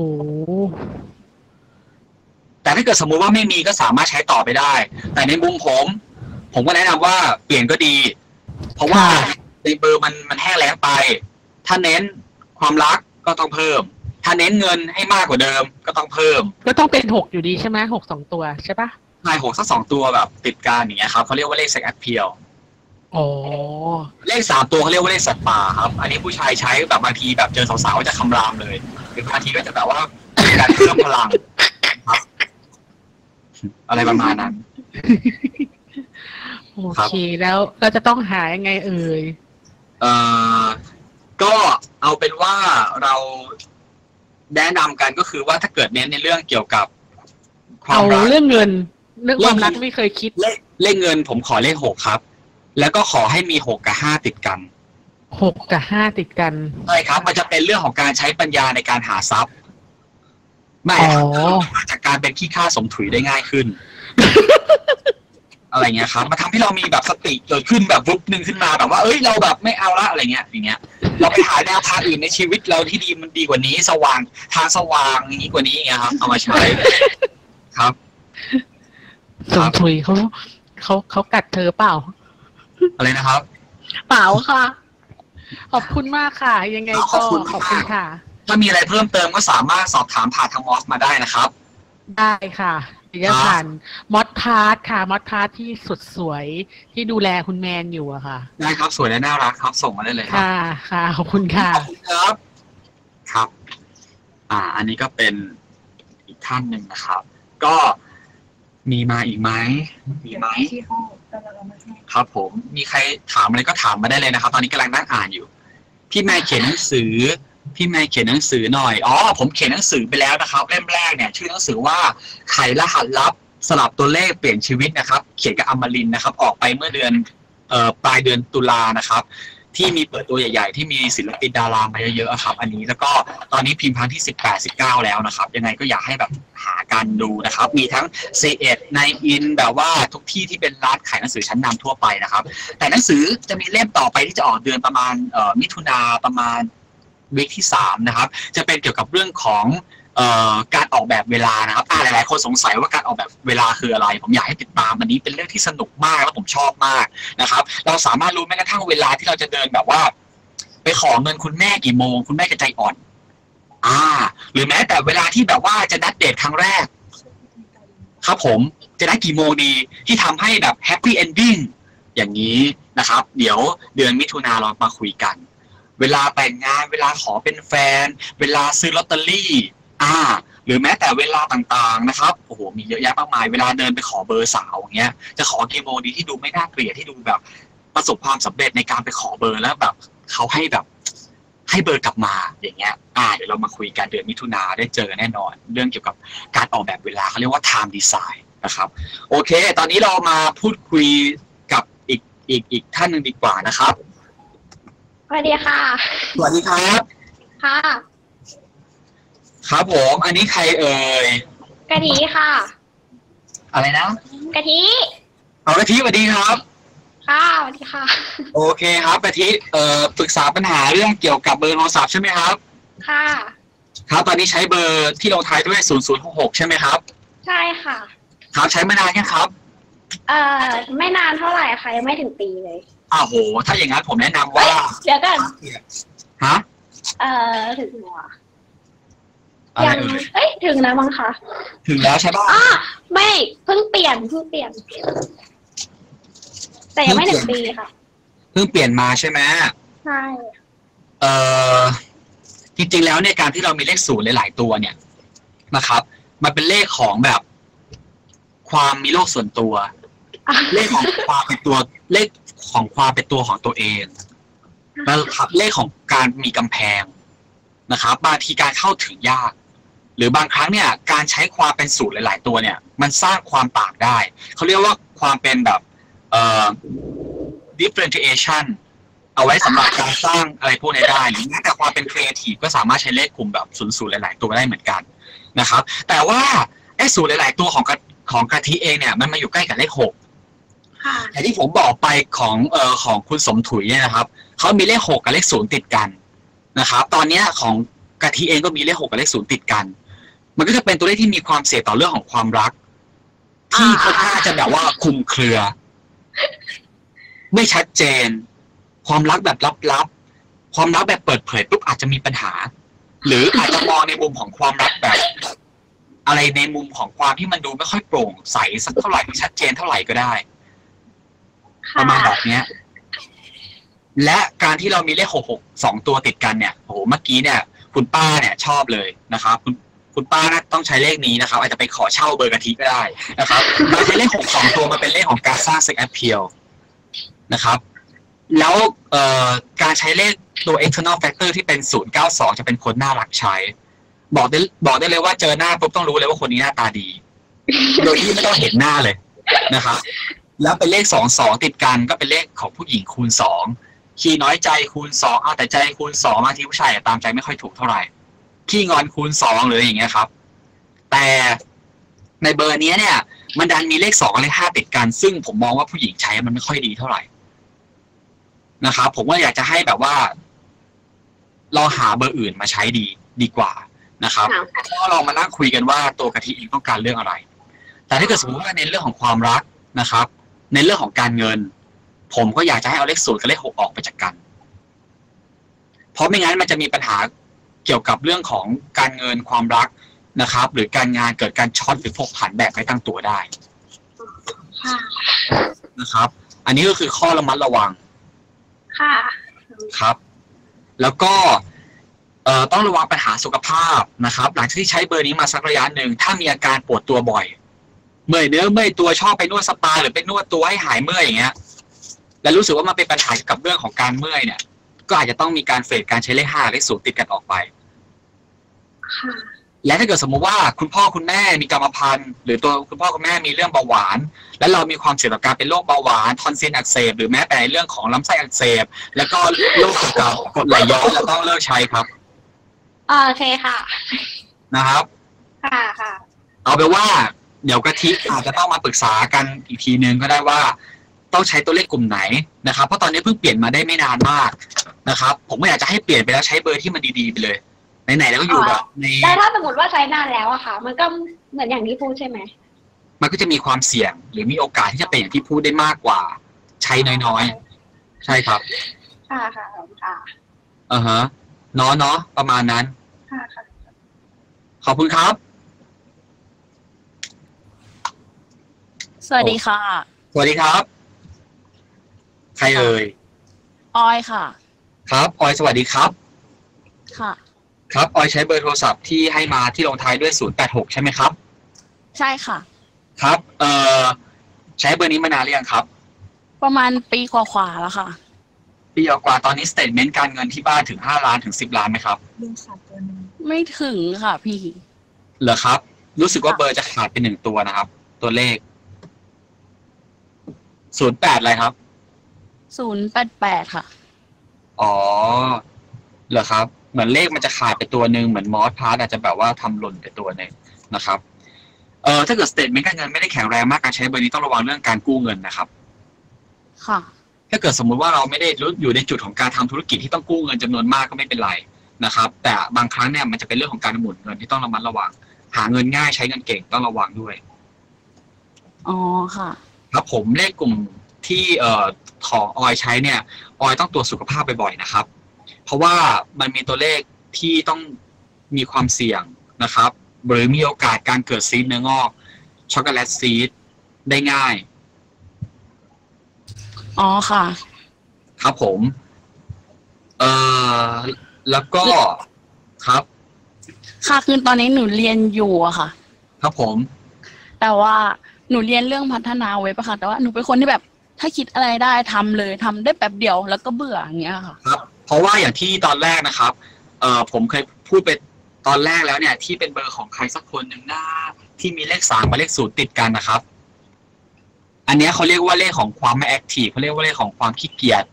แต่ถ้าเกิดสมมุติว่าไม่มีก็สามารถใช้ต่อไปได้ แต่ในมุมผม ผมก็แนะนำว่าเปลี่ยนก็ดี เพราะว่าในเบอร์มันมันแห้งแล้งไป ถ้าเน้นความรักก็ต้องเพิ่ม ถ้าเน้นเงินให้มากกว่าเดิมก็ต้องเพิ่มก็ต้องเป็นหกอยู่ดีใช่ไหมหกสองตัวใช่ปะนายหกสักสองตัวแบบติดกันอย่างเงี้ยครับเขาเรียกว่าเลขเซ็กแอปเพียวอ๋อเลขสามตัวเขาเรียกว่าเลขสัตว์ป่าครับ อันนี้ผู้ชายใช้แบบบางทีแบบเจอสาวๆก็จะคำรามเลยหรือบางทีก็จะแบบว่าเป็นการเพิ่มพลังครับ อะไรประมาณนั้นโอเคแล้วเราจะต้องหายังไงเอ่ยเอ่อก็เอาเป็นว่าเราแนะนำกันก็คือว่าถ้าเกิดเน้นในเรื่องเกี่ยวกับความเอารักเรื่องเงิน เรื่องความรักไม่เคยคิดเลขเลขเงินผมขอเลขหกครับ แล้วก็ขอให้มีหกกับห้าติดกันหกกับห้าติดกันใช่ครับ มันจะเป็นเรื่องของการใช้ปัญญาในการหาทรัพย์ไม่อ๋อครับจากการเป็นขี้ข้าสมถุยได้ง่ายขึ้น อะไรเงี้ยครับมันทำให้เรามีแบบสติเกิดขึ้นแบบวุบหนึ่งขึ้นมาแบบว่าเอ้ยเราแบบไม่เอาละอะไรเงี้ยอย่างเงี้ย เราไปหาแนวทางอื่นในชีวิตเราที่ดีมันดีกว่านี้สว่างทางสว่างอย่างนี้กว่านี้อย่างเงี้ยครับเอามาใช้ครับสมถุยเขาเขาเขากัดเธอเปล่าอะไรนะครับเปล่าค่ะ ขอบคุณมากค่ะ ยังไงขอก็บคุณมากขอบคุณค่ะถ้ามีอะไรเพิ่มเติมก็สามารถสอบถามผ่านทางมอสมาได้นะครับได้ค่ะเดี๋ยวจะผ่านมอดพาร์ทค่ะ มอดพาร์ทที่สุดสวยที่ดูแลคุณแมนอยู่อะค่ะได้ครับสวยและน่ารักครับ ส่งมาได้เลยครับค่ะ ค่ะ ขอบคุณค่ะขอบคุณครับครับ อ่า อันนี้ก็เป็นอีกท่านหนึ่งนะครับ ก็มีมาอีกไหมมีไหมที่ห้องแต่เราไม่ให้ครับ ผม มีใครถามอะไรก็ถามมาได้เลยนะครับ ตอนนี้กำลังนั่งอ่านอยู่ พี่แม่เขียนหนังสือ พี่แม่เขียนหนังสือหน่อยอ๋อผมเขียนหนังสือไปแล้วนะครับเล่มแรกเนี่ยชื่อหนังสือว่าไขรหัสลับสลับตัวเลขเปลี่ยนชีวิตนะครับ เขียนกับอมรินทร์นะครับ ออกไปเมื่อเดือนเอ่อปลายเดือนตุลานะครับ ที่มีเปิดตัวใหญ่ๆที่มีศิลปินดารามาเยอะๆครับ อันนี้แล้วก็ตอนนี้พิมพ์ครั้งที่สิบแปด สิบเก้าแล้วนะครับ ยังไงก็อยากให้แบบหาการดูนะครับ มีทั้ง ซี เอ็ด ในอินแบบว่าทุกที่ที่เป็นร้านขายหนังสือชั้นนำทั่วไปนะครับ แต่หนังสือจะมีเล่มต่อไปที่จะออกเดือนประมาณเอ่อมิถุนาประมาณวีคที่สามนะครับ จะเป็นเกี่ยวกับเรื่องของเอ่อการออกแบบเวลานะครับอ่าหลายๆคนสงสัยว่าการออกแบบเวลาคืออะไร ผมอยากให้ติดตามอันนี้เป็นเรื่องที่สนุกมากและผมชอบมากนะครับ เราสามารถรู้แม้กระทั่งเวลาที่เราจะเดินแบบว่า ไปขอเงินคุณแม่กี่โมงคุณแม่จะใจอ่อนอ่าหรือแม้แต่เวลาที่แบบว่าจะนัดเดทครั้งแรก ครับผมจะได้กี่โมงดีที่ทำให้แบบแฮปปี้เอนดิ้งอย่างนี้นะครับ เดี๋ยวเดือนมิถุนาเรามาคุยกัน เวลาแต่งงานเวลาขอเป็นแฟน เวลาซื้อลอตเตอรี่อ่าหรือแม้แต่เวลาต่างๆนะครับโอ้โหมีเยอะแยะมากมายเวลาเดินไปขอเบอร์สาวอย่างเงี้ยจะขอกี่โมงดีที่ดูไม่น่าเกลียดที่ดูแบบประสบความสำเร็จในการไปขอเบอร์แล้วแบบเขาให้แบบให้เบอร์กลับมาอย่างเงี้ยอ่าเดี๋ยวเรามาคุยกันเดือนมิถุนาได้เจอแน่นอน เรื่องเกี่ยวกับการออกแบบเวลาเขาเรียกว่า time design นะครับโอเคตอนนี้เรามาพูดคุยกับอีกอีกอีกท่านหนึ่งดีกว่านะครับสวัสดีค่ะสวัสดีครับค่ะครับผมอันนี้ใครเอ่ยกะทิค่ะอะไรนะกะทิเอากะทิสวัสดีครับค่ะสวัสดีค่ะโอเคครับกะทิเอ่อปรึกษาปัญหาเรื่องเกี่ยวกับเบอร์โทรศัพท์ใช่ไหมครับค่ะครับตอนนี้ใช้เบอร์ที่ลงท้ายด้วยศูนย์ ศูนย์ หก หกใช่ไหมครับใช่ค่ะครับใช้มานานยังครับเอ่อไม่นานเท่าไหร่ค่ะยังไม่ถึงปีเลยอ้าวโหถ้าอย่างนั้นผมแนะนำว่าเดี๋ยวก่อนฮะเอ่อถึงหัวอะไรยังเอ่ยเอ้ยถึงแล้วมั้งคะถึงแล้วใช่ป่ะอ่ะไม่เพิ่งเปลี่ยนเพิ่งเปลี่ยน แต่ยังไม่ถึงปีค่ะเพิ่งเปลี่ยนมาใช่ไหมใช่เอ่อจริงๆแล้วเนี่ยการที่เรามีเลขศูนย์หลายๆตัวเนี่ยนะครับ มันเป็นเลขของแบบความมีโลกส่วนตัวอ่ะเลขของความเป็นตัวเลขของความเป็นตัวของตัวเองนะครับเลขของการมีกำแพงนะครับบางทีการเข้าถึงยาก หรือบางครั้งเนี่ยการใช้ความเป็นสูตรหลาย ๆ ตัวเนี่ย มันสร้างความต่างได้เขาเรียกว่าความเป็นแบบเอ่อ differentiation เอาไว้สำหรับการสร้างอะไรพวกนี้ได้หรือแม้แต่ความเป็น creative ก็สามารถใช้เลขกลุ่มแบบศูนย์ศูนย์หลาย ๆ ตัวได้เหมือนกันนะครับแต่ว่าไอ้สูตรหลาย ๆ ตัวของกะของกะทิเองเนี่ยมันมาอยู่ใกล้กับเลขหกค่ะอย่างที่ผมบอกไปของเอ่อของคุณสมถุยเนี่ยนะครับเขามีเลขหกกับเลขศูนย์ติดกันนะครับตอนเนี้ยของกะทิเองก็มีเลขหกกับเลขศูนย์ติดกัน มันก็จะเป็นตัวเลขที่มีความเสี่ยงต่อเรื่องของความรัก ที่ค่อนข้างจะแบบว่าคลุมเครือ ไม่ชัดเจน ความรักแบบลับๆความรักแบบเปิดเผยปุ๊บอาจจะมีปัญหา หรืออาจจะมองในมุมของความรักแบบ อะไรในมุมของความที่มันดูไม่ค่อยโปร่งใสสักเท่าไหร่ไม่ชัดเจนเท่าไหร่ก็ได้ ประมาณแบบเนี้ย และการที่เรามีเลขหกหกสองตัวติดกันเนี่ยโอ้โหเมื่อกี้เนี่ย คุณป้าเนี่ยชอบเลยนะครับ คุณคุณป้าน่าต้องใช้เลขนี้นะครับ อาจจะไปขอเช่าเบอร์กะทิก็ได้นะครับการใช้เลขหกสองตัวมันเป็นเลขของการสร้าง sex appeal นะครับ แล้วเอ่อการใช้เลขตัว external factor ที่เป็นศูนย์เก้าสองจะเป็นคนน่ารักใช้บอกได้บอกได้เลยว่าเจอหน้าปุ๊บต้องรู้เลยว่าคนนี้หน้าตาดี โดยที่ไม่ต้องเห็นหน้าเลยนะครับแล้วเป็นเลขสองสองติดกันก็เป็นเลขของผู้หญิงคูณสองขี้น้อยใจคูณสองเอาแต่ใจคูณสองบางทีผู้ชายตามใจไม่ค่อยถูกเท่าไหร่ขี้งอนคูณสองหรืออย่างเงี้ยครับแต่ในเบอร์นี้เนี่ยมันดันมีเลขสองกับเลขห้าติดกันซึ่งผมมองว่าผู้หญิงใช้มันไม่ค่อยดีเท่าไหร่นะครับผมว่าอยากจะให้แบบว่าลองหาเบอร์อื่นมาใช้ดีดีกว่านะครับก็ลองมานั่งคุยกันว่าตัวกะทิเองต้องการเรื่องอะไรแต่ถ้าเกิดสมมติว่าในเรื่องของความรักนะครับในเรื่องของการเงินผมก็อยากจะให้เอาเลขศูนย์กับเลขหกออกไปจากกันเพราะไม่งั้นมันจะมีปัญหาเกี่ยวกับเรื่องของการเงินความรักนะครับหรือการงานเกิดการช็อตหรือผกผันแบบไม่ตั้งตัวได้นะครับอันนี้ก็คือข้อระมัดระวังค่ะครับแล้วก็เอ่อต้องระวังปัญหาสุขภาพนะครับหลังจากที่ใช้เบอร์นี้มาสักระยะหนึ่งถ้ามีอาการปวดตัวบ่อยเมื่อยเนื้อเมื่อยตัวชอบไปนวดสปาหรือไปนวดตัวให้หายเมื่อยอย่างเงี้ยและรู้สึกว่ามันเป็นปัญหาเกี่ยวกับเรื่องของการเมื่อยเนี่ยก็อาจจะต้องมีการเฟดการใช้เลขห้าเลขศูนย์ติดกันออกไปและถ้าเกิดสมมุติว่าคุณพ่อคุณแม่มีกรรมพันธุ์หรือตัวคุณพ่อคุณแม่มีเรื่องเบาหวานและเรามีความเสี่ยงต่อการเป็นโรคเบาหวานทอนซิลอักเสบหรือแม้แต่เรื่องของลำไส้อักเสบแล้วก็โรคเกี่ยวกับกรดไหลย้อนเราต้องเลิกใช้ครับโอเคค่ะนะครับค่ะค่ะเอาไปว่าเดี๋ยวกะทิอาจจะต้องมาปรึกษากันอีกทีนึงก็ได้ว่าต้องใช้ตัวเลขกลุ่มไหนนะครับเพราะตอนนี้เพิ่งเปลี่ยนมาได้ไม่นานมากนะครับผมก็อยากจะให้เปลี่ยนไปแล้วใช้เบอร์ที่มันดีๆไปเลยไหนๆแล้วก็อยู่แบบในแต่ถ้าสมมติว่าใช้นานแล้วอะค่ะมันก็เหมือนอย่างที่พูดใช่ไหมมันก็จะมีความเสี่ยงหรือมีโอกาสที่จะเป็นอย่างที่พูดได้มากกว่าใช้น้อยๆใช่ครับค่ะค่ะค่ะอ่าฮะเนาะเนาะประมาณนั้นค่ะค่ะขอบคุณครับสวัสดีค่ะสวัสดีครับใครเอ่ยออยค่ะครับออยสวัสดีครับค่ะครับออยใช้เบอร์โทรศัพท์ที่ให้มาที่ลงท้ายด้วยศูนย์แปดหกใช่ไหมครับใช่ค่ะครับเอ่อใช้เบอร์นี้มานานหรือยังครับประมาณปีกว่าๆแล้วค่ะปีกว่าตอนนี้สเตทเมนต์การเงินที่บ้านถึงห้าล้านถึงสิบล้านไหมครับไม่ถึงค่ะพี่เหรอครับรู้สึกว่าเบอร์จะขาดไปหนึ่งตัวนะครับตัวเลขศูนย์แปดอะไรครับศูนย์แปดแปดค่ะอ๋อเหรอครับเหมือนเลขมันจะขาดไปตัวหนึ่งเหมือนมอสพาร์ทอาจจะแบบว่าทำหล่นไปตัวนึงนะครับเอ่อถ้าเกิดสเตทเมนต์การเงินไม่ได้แข็งแรงมากการใช้เบอร์นี้ต้องระวังเรื่องการกู้เงินนะครับค่ะถ้าเกิดสมมุติว่าเราไม่ได้อยู่ในจุดของการทำธุรกิจที่ต้องกู้เงินจำนวนมากก็ไม่เป็นไรนะครับแต่บางครั้งเนี่ยมันจะเป็นเรื่องของการหมุนเงินที่ต้องระมัดระวังหาเงินง่ายใช้เงินเก่งต้องระวังด้วยอ๋อค่ะครับผมเลขกลุ่มที่เอ่อของออยใช้เนี่ยออยต้องตรวจสุขภาพบ่อยๆนะครับเพราะว่ามันมีตัวเลขที่ต้องมีความเสี่ยงนะครับหรือมีโอกาสการเกิดซีสเนื้องอกช็อกโกแลตซีสได้ง่ายอ๋อค่ะครับผมเอ่อแล้วก็ครับค่ะคือตอนนี้หนูเรียนอยู่อะค่ะครับผมแต่ว่าหนูเรียนเรื่องพัฒนาเว็บอะค่ะแต่ว่าหนูเป็นคนที่แบบถ้าคิดอะไรได้ทำเลยทำได้แป๊บเดียวแล้วก็เบื่ออย่างเงี้ยค่ะครับเพราะว่าอย่างที่ตอนแรกนะครับเอ่อผมเคยพูดไปตอนแรกแล้วเนี่ยที่เป็นเบอร์ของใครสักคนหนึ่งหน้าที่มีเลขสามกับเลขศูนย์ติดกันนะครับอันนี้เขาเรียกว่าเลขของความไม่แอคทีฟเขาเรียกว่าเลขของความขี้เกียจ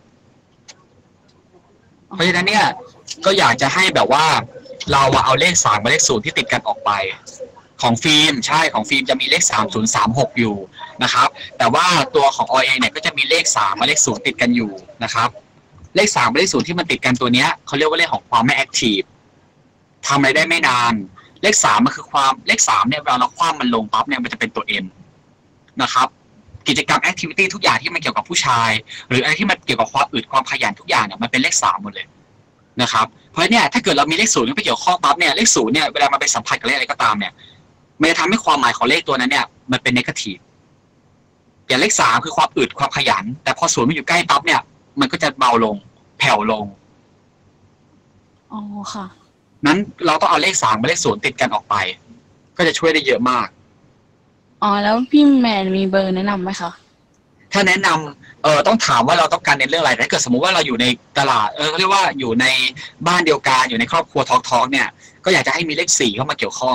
เพราะฉะนั้นเนี่ยก็อยากจะให้แบบว่าเราเอาเลขสามกับเลขศูนย์ที่ติดกันออกไปของฟิล์มใช่ของฟิล์มจะมีเลขสามศูนย์สามหกอยู่นะครับแต่ว่าตัวของออยเองเนี่ยก็จะมีเลขสามกับเลขศูนย์ติดกันอยู่นะครับเลขสามกับเลขศูนย์ที่มันติดกันตัวเนี้ยเขาเรียกว่าเลขของความไม่แอคทีฟทำอะไรได้ไม่นานเลขสามมันคือความเลขสามเนี่ยเวลาเราคว่ำมันลงปั๊บเนี่ยมันจะเป็นตัว M นะครับกิจกรรมแอคทิวิตี้ทุกอย่างที่มันเกี่ยวกับผู้ชายหรืออะไรที่มันเกี่ยวกับความอึดความขยันทุกอย่างเนี่ยมันเป็นเลขสามหมดเลยนะครับเพราะเนี่ยถ้าเกิดเรามีเลขศูนย์ไปเกี่ยวข้องปั๊บเนี่ยเลขศูนย์เนี่ยเวลามันไปสัมผัสกับเลขอะไรก็ตามเนี่ยมันจะทำให้ความหมายของเลขตัวนั้นเนี่ยมันเป็นเนกาทีฟอย่างเลขสามคือความอึดความขยันแต่พอศูนย์มันอยู่ใกล้ปั๊บเนี่ยมันก็จะเบาลงแผ่วลงอ๋อค่ะนั้นเราต้องเอาเลขสามกับเลขศูนย์ติดกันออกไปก็จะช่วยได้เยอะมากอ๋อแล้วพี่แมนมีเบอร์แนะนำไหมคะถ้าแนะนำเออต้องถามว่าเราต้องการในเรื่องอะไรถ้าเกิดสมมุติว่าเราอยู่ในตลาดเออเขาเรียกว่าอยู่ในบ้านเดียวกันอยู่ในครอบครัวทอกทอกเนี่ยก็อยากจะให้มีเลขสี่เข้ามาเกี่ยวข้อง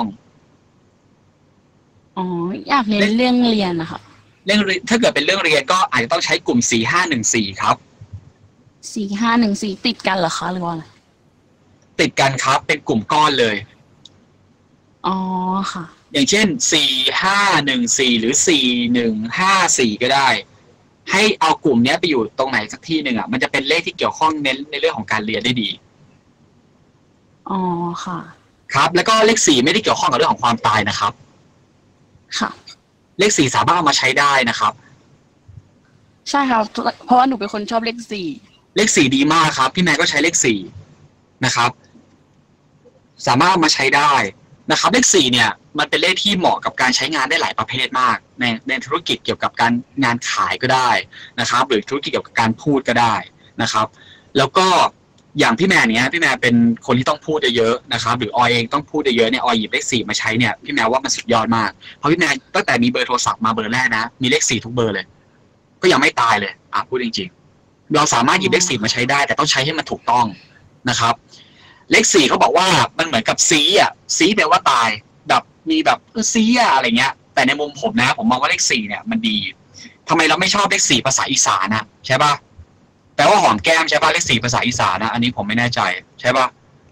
อ๋ออยากเรียนเรื่องเรียนนะคะเรื่องถ้าเกิดเป็นเรื่องเรียนก็อาจจะต้องใช้กลุ่มสี่ห้าหนึ่งสี่ครับสี่ห้าหนึ่งสี่ติดกันเหรอคะหรือว่าติดกันครับเป็นกลุ่มก้อนเลยอ๋อค่ะอย่างเช่นสี่ห้าหนึ่งสี่หรือสี่หนึ่งห้าสี่ก็ได้ให้เอากลุ่มนี้ไปอยู่ตรงไหนสักที่หนึ่งอ่ะมันจะเป็นเลขที่เกี่ยวข้องเน้นในเรื่องของการเรียนได้ดีอ๋อค่ะครับแล้วก็เลขสี่ไม่ได้เกี่ยวข้องกับเรื่องของความตายนะครับค่ะเลขสี่สามารถเอามาใช้ได้นะครับใช่ครับเพราะว่าหนูเป็นคนชอบเลขสี่เลขสี่ดีมากครับพี่แม่ก็ใช้เลขสี่นะครับสามารถเอามาใช้ได้นะครับเลขสี่เนี่ยมันเป็นเลขที่เหมาะกับการใช้งานได้หลายประเภทมากในในธุรกิจเกี่ยวกับการงานขายก็ได้นะครับหรือธุรกิจเกี่ยวกับการพูดก็ได้นะครับแล้วก็อย่างพี่แม่เนี้ยพี่แม่เป็นคนที่ต้องพูดเยอะๆนะครับหรือออยเองต้องพูดเยอะๆเนี่ยออยหยิบเลขสี่มาใช้เนี่ยพี่แม่ว่ามันสุดยอดมากเพราะพี่แม่ตั้งแต่มีเบอร์โทรศัพท์มาเบอร์แรกนะมีเลขสี่ทุกเบอร์เลยก็ยังไม่ตายเลยอ่ะพูดจริงๆเราสามารถหยิบเลขสี่มาใช้ได้แต่ต้องใช้ให้มันถูกต้องนะครับเลขสี่เขาบอกว่ามันเหมือนกับซีอ่ะซีแปลว่าตายแบบมีแบบเออซีอ่ะอะไรเงี้ยแต่ในมุมผมนะผมมองว่าเลขสี่เนี่ยมันดีทำไมเราไม่ชอบเลขสี่ภาษาอีสานนะใช่ป่ะแปลว่าหอมแก้มใช่ป่ะเลขสี่ภาษาอีสานนะอันนี้ผมไม่แน่ใจใช่ป่ะ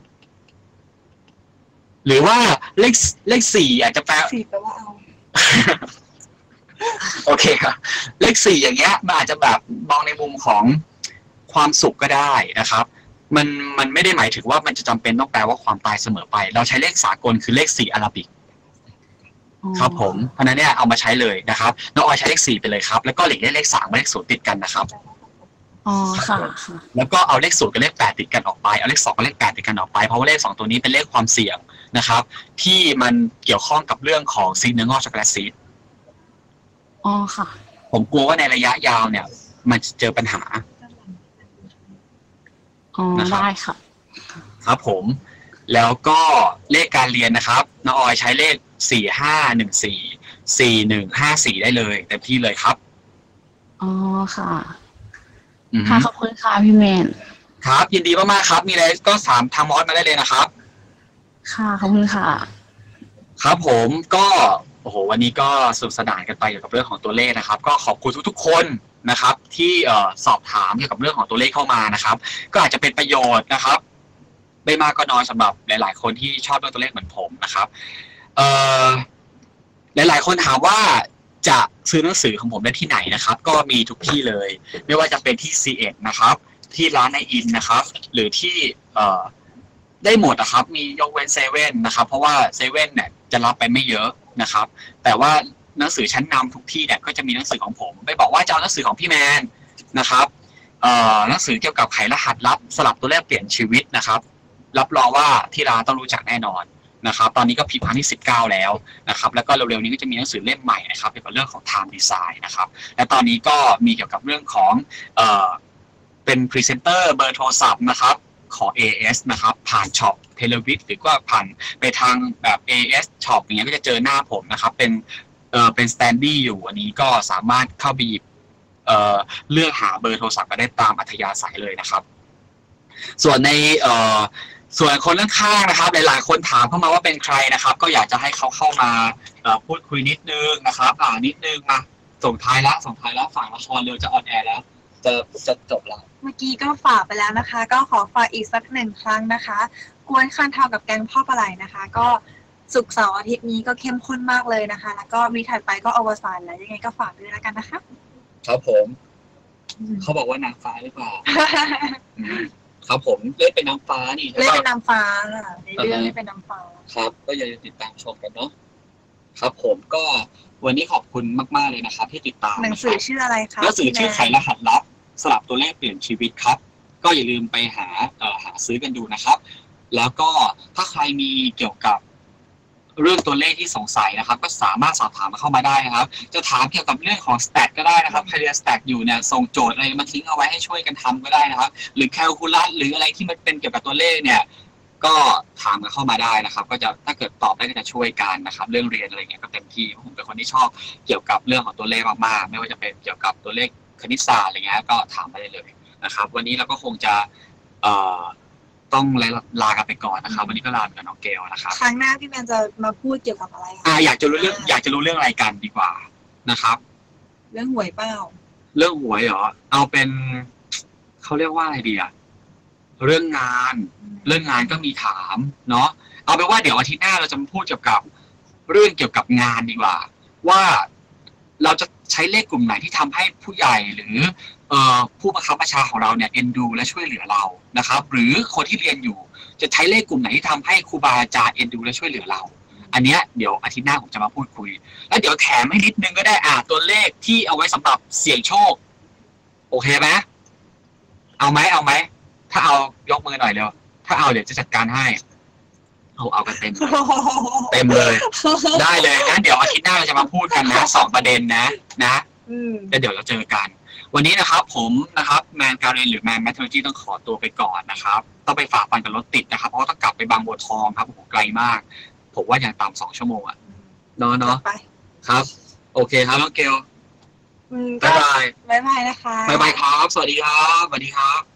หรือว่าเลขเลขสี่อาจจะแปลสี่แปลว่าเอาโอเคครับเลขสี่อย่างเงี้ยมันอาจจะแบบมองในมุมของความสุขก็ได้นะครับมันมันไม่ได้หมายถึงว่ามันจะจำเป็นต้องแปลว่าความตายเสมอไปเราใช้เลขสากลคือเลขสี่อาราบิกครับผมเพราะนั้นเนี่ยเอามาใช้เลยนะครับน้องออยใช้เลขสี่ไปเลยครับแล้วก็หลีกเลี่ยงเลขสามกับเลขศูนย์ติดกันนะครับอ๋อค่ะแล้วก็เอาเลขศูนย์กับเลขแปดติดกันออกไปเอาเลขสองกับเลขแปดติดกันออกไปเพราะว่าเลขสองตัวนี้เป็นเลขความเสี่ยงนะครับที่มันเกี่ยวข้องกับเรื่องของซีดเนื้องอกช็อกโกแลตซีดอ๋อค่ะผมกลัวว่าในระยะยาวเนี่ยมันจะเจอปัญหาอ๋อได้ค่ะครับผมแล้วก็เลขการเรียนนะครับน้องออยใช้เลขสี่ห้าหนึ่งสี่สี่หนึ่งห้าสี่ได้เลยเต็มที่เลยครับอ๋อค่ะค่ะขอบคุณค่ะพี่แมนครับยินดีมากๆครับมีอะไรก็ถามทางมอสมาได้เลยนะครับค่ะขอบคุณค่ะครับผมก็โอ้โหวันนี้ก็สนุกสนานกันไปเกี่ยวกับเรื่องของตัวเลขนะครับก็ขอบคุณทุกๆคนนะครับที่เอ่อสอบถามเกี่ยวกับเรื่องของตัวเลขเข้ามานะครับก็อาจจะเป็นประโยชน์นะครับไม่มากก็น้อยสำหรับหลายๆคนที่ชอบเรื่องตัวเลขเหมือนผมนะครับเอ่อหลายๆคนถามว่าจะซื้อหนังสือของผมได้ที่ไหนนะครับก็มีทุกที่เลยไม่ว่าจะเป็นที่ ซี เอ็ด นะครับที่ร้านในอินนะครับหรือที่เอ่อได้หมดนะครับมียกเว้นเซเว่นนะครับเพราะว่าเซเว่นเนี่ยจะรับไปไม่เยอะนะครับแต่ว่าหนังสือชั้นนำทุกที่เนี่ยก็จะมีหนังสือของผมไม่บอกว่าจะเอาหนังสือของพี่แมนนะครับเอ่อหนังสือเกี่ยวกับไขรหัสลับสลับตัวเลขเปลี่ยนชีวิตนะครับรับรองว่าที่ร้านต้องรู้จักแน่นอนนะครับตอนนี้ก็พิมพ์ครั้งที่สิบเก้าแล้วนะครับแล้วก็เร็วๆนี้ก็จะมีหนังสือเล่มใหม่นะครับเกี่ยวกับเรื่องของ time design นะครับและตอนนี้ก็มีเกี่ยวกับเรื่องของเอ่อเป็นพรีเซนเตอร์เบอร์โทรศัพท์นะครับของ เอ เอส นะครับผ่านช็อปเทเลวิทหรือว่าผ่านไปทางแบบ เอ เอส ช็อปอย่างเงี้ยก็จะเจอหน้าผมนะครับเป็นเอ่อเป็นสแตนดี้อยู่อันนี้ก็สามารถเข้าไปหยิบเอ่อเลือกหาเบอร์โทรศัพท์มาได้ตามอัธยาศัยเลยนะครับส่วนในเอ่อส่วนคนข้างๆนะครับหลายๆคนถามเข้ามาว่าเป็นใครนะครับก็อยากจะให้เขาเข้ามาเอ่อพูดคุยนิดนึงนะครับอ่านิดนึงมาส่งท้ายละส่งท้ายละฝั่งละครเร็วจะออนแอร์แล้วจะจะจบแล้วเมื่อกี้ก็ฝากไปแล้วนะคะก็ขอฝากอีกสักหนึ่งครั้งนะคะกวนคันเทากับแกงพ่อปลาไหลนะคะก็ศุกร์เสาร์อาทิตย์นี้ก็เข้มข้นมากเลยนะคะแล้วก็วีถัดไปก็อวสานแล้วยังไงก็ฝากด้วยแล้วกันนะคะครับผมเขาบอกว่านางฟ้าหรือเปล่าครับผมเล่นเป็นนางฟ้านี่เล่นเป็นนางฟ้าในเรื่องเล่นเป็นนางฟ้าครับก็อย่าลืมติดตามชมกันเนาะครับผมก็วันนี้ขอบคุณมากๆเลยนะครับที่ติดตามหนังสือชื่ออะไรคะหนังสือชื่อไขรหัสลับสลับตัวเลขเปลี่ยนชีวิตครับก็อย่าลืมไปหาเอ่อหาซื้อกันดูนะครับแล้วก็ถ้าใครมีเกี่ยวกับเรื่องตัวเลขที่สงสัยนะครับก็สามารถสอบถามมาเข้ามาได้นะครับจะถามเกี่ยวกับเรื่องของสแตทก็ได้นะครับใครเรียนสแตทอยู่เนี่ยส่งโจทย์อะไรมาทิ้งเอาไว้ให้ช่วยกันทำก็ได้นะครับหรือแคลคูลัสหรืออะไรที่มันเป็นเกี่ยวกับตัวเลขเนี่ยก็ถามกันเข้ามาได้นะครับ ก็จะถ้าเกิดตอบได้ก็จะช่วยกันนะครับ เรื่องเรียนอะไรเงี้ยก็เต็มที่ผมเป็นคนที่ชอบเกี่ยวกับเรื่องของตัวเลขมากๆไม่ว่าจะเป็นเกี่ยวกับตัวเลขคณิตศาสตร์อะไรเงี้ยก็ถามไปได้เลยนะครับ วันนี้เราก็คงจะเอ่อต้องลากันไปก่อนนะครับ วันนี้ก็ลาไปกับน้องเกลนะครับครั้งหน้าพี่แมนจะมาพูดเกี่ยวกับอะไรคะอ่าอยากจะรู้เรื่องอยากจะรู้เรื่องอะไรกันดีกว่านะครับเรื่องหวยเปล่าเรื่องหวยเหรอเอาเป็นเขาเรียกว่าอะไรดีอะเรื่องงาน เรื่องงานก็มีถามเนาะเอาเป็นว่าเดี๋ยวอาทิตย์หน้าเราจะมาพูดเกี่ยวกับเรื่องเกี่ยวกับงานดีกว่า ว่าเราจะใช้เลขกลุ่มไหนที่ทำให้ผู้ใหญ่หรือเอ่อผู้บังคับบัญชาของเราเนี่ยเอ็นดูและช่วยเหลือเรานะครับ หรือคนที่เรียนอยู่จะใช้เลขกลุ่มไหนที่ทำให้ครูบาอาจารย์เอ็นดูและช่วยเหลือเรา อันเนี้ยเดี๋ยวอาทิตย์หน้าผมจะมาพูดคุยแล้วเดี๋ยวแถมให้นิดนึงก็ได้อ่าตัวเลขที่เอาไว้สำหรับเสี่ยงโชคโอเคไหมเอาไหมเอาไหมถ้าเอายกมือหน่อยเร็วถ้าเอาเดี๋ยวจะจัดการให้เอาเอากันเต็มเลยเต็มเลย ได้เลยงั้นเดี๋ยวอาทิตย์หน้าเราจะมาพูดกันนะสองประเด็นนะนะแล้วเดี๋ยวเราเจอกัน วันนี้นะครับผมนะครับแมนการเรียนหรือแมนแมทเทอร์จีต้องขอตัวไปก่อนนะครับต้องไปฝ่าฟันกับรถติดนะครับเพราะต้องกลับไปบางบัวทองครับผมไกลมากผมว่าอย่างต่ำสองชั่วโมงอะเนาะเนาะครับ โอเคครับน้องเกลบ๊ายบายบ๊ายบายนะคะบ๊ายบายครับสวัสดีครับสวัสดีครับ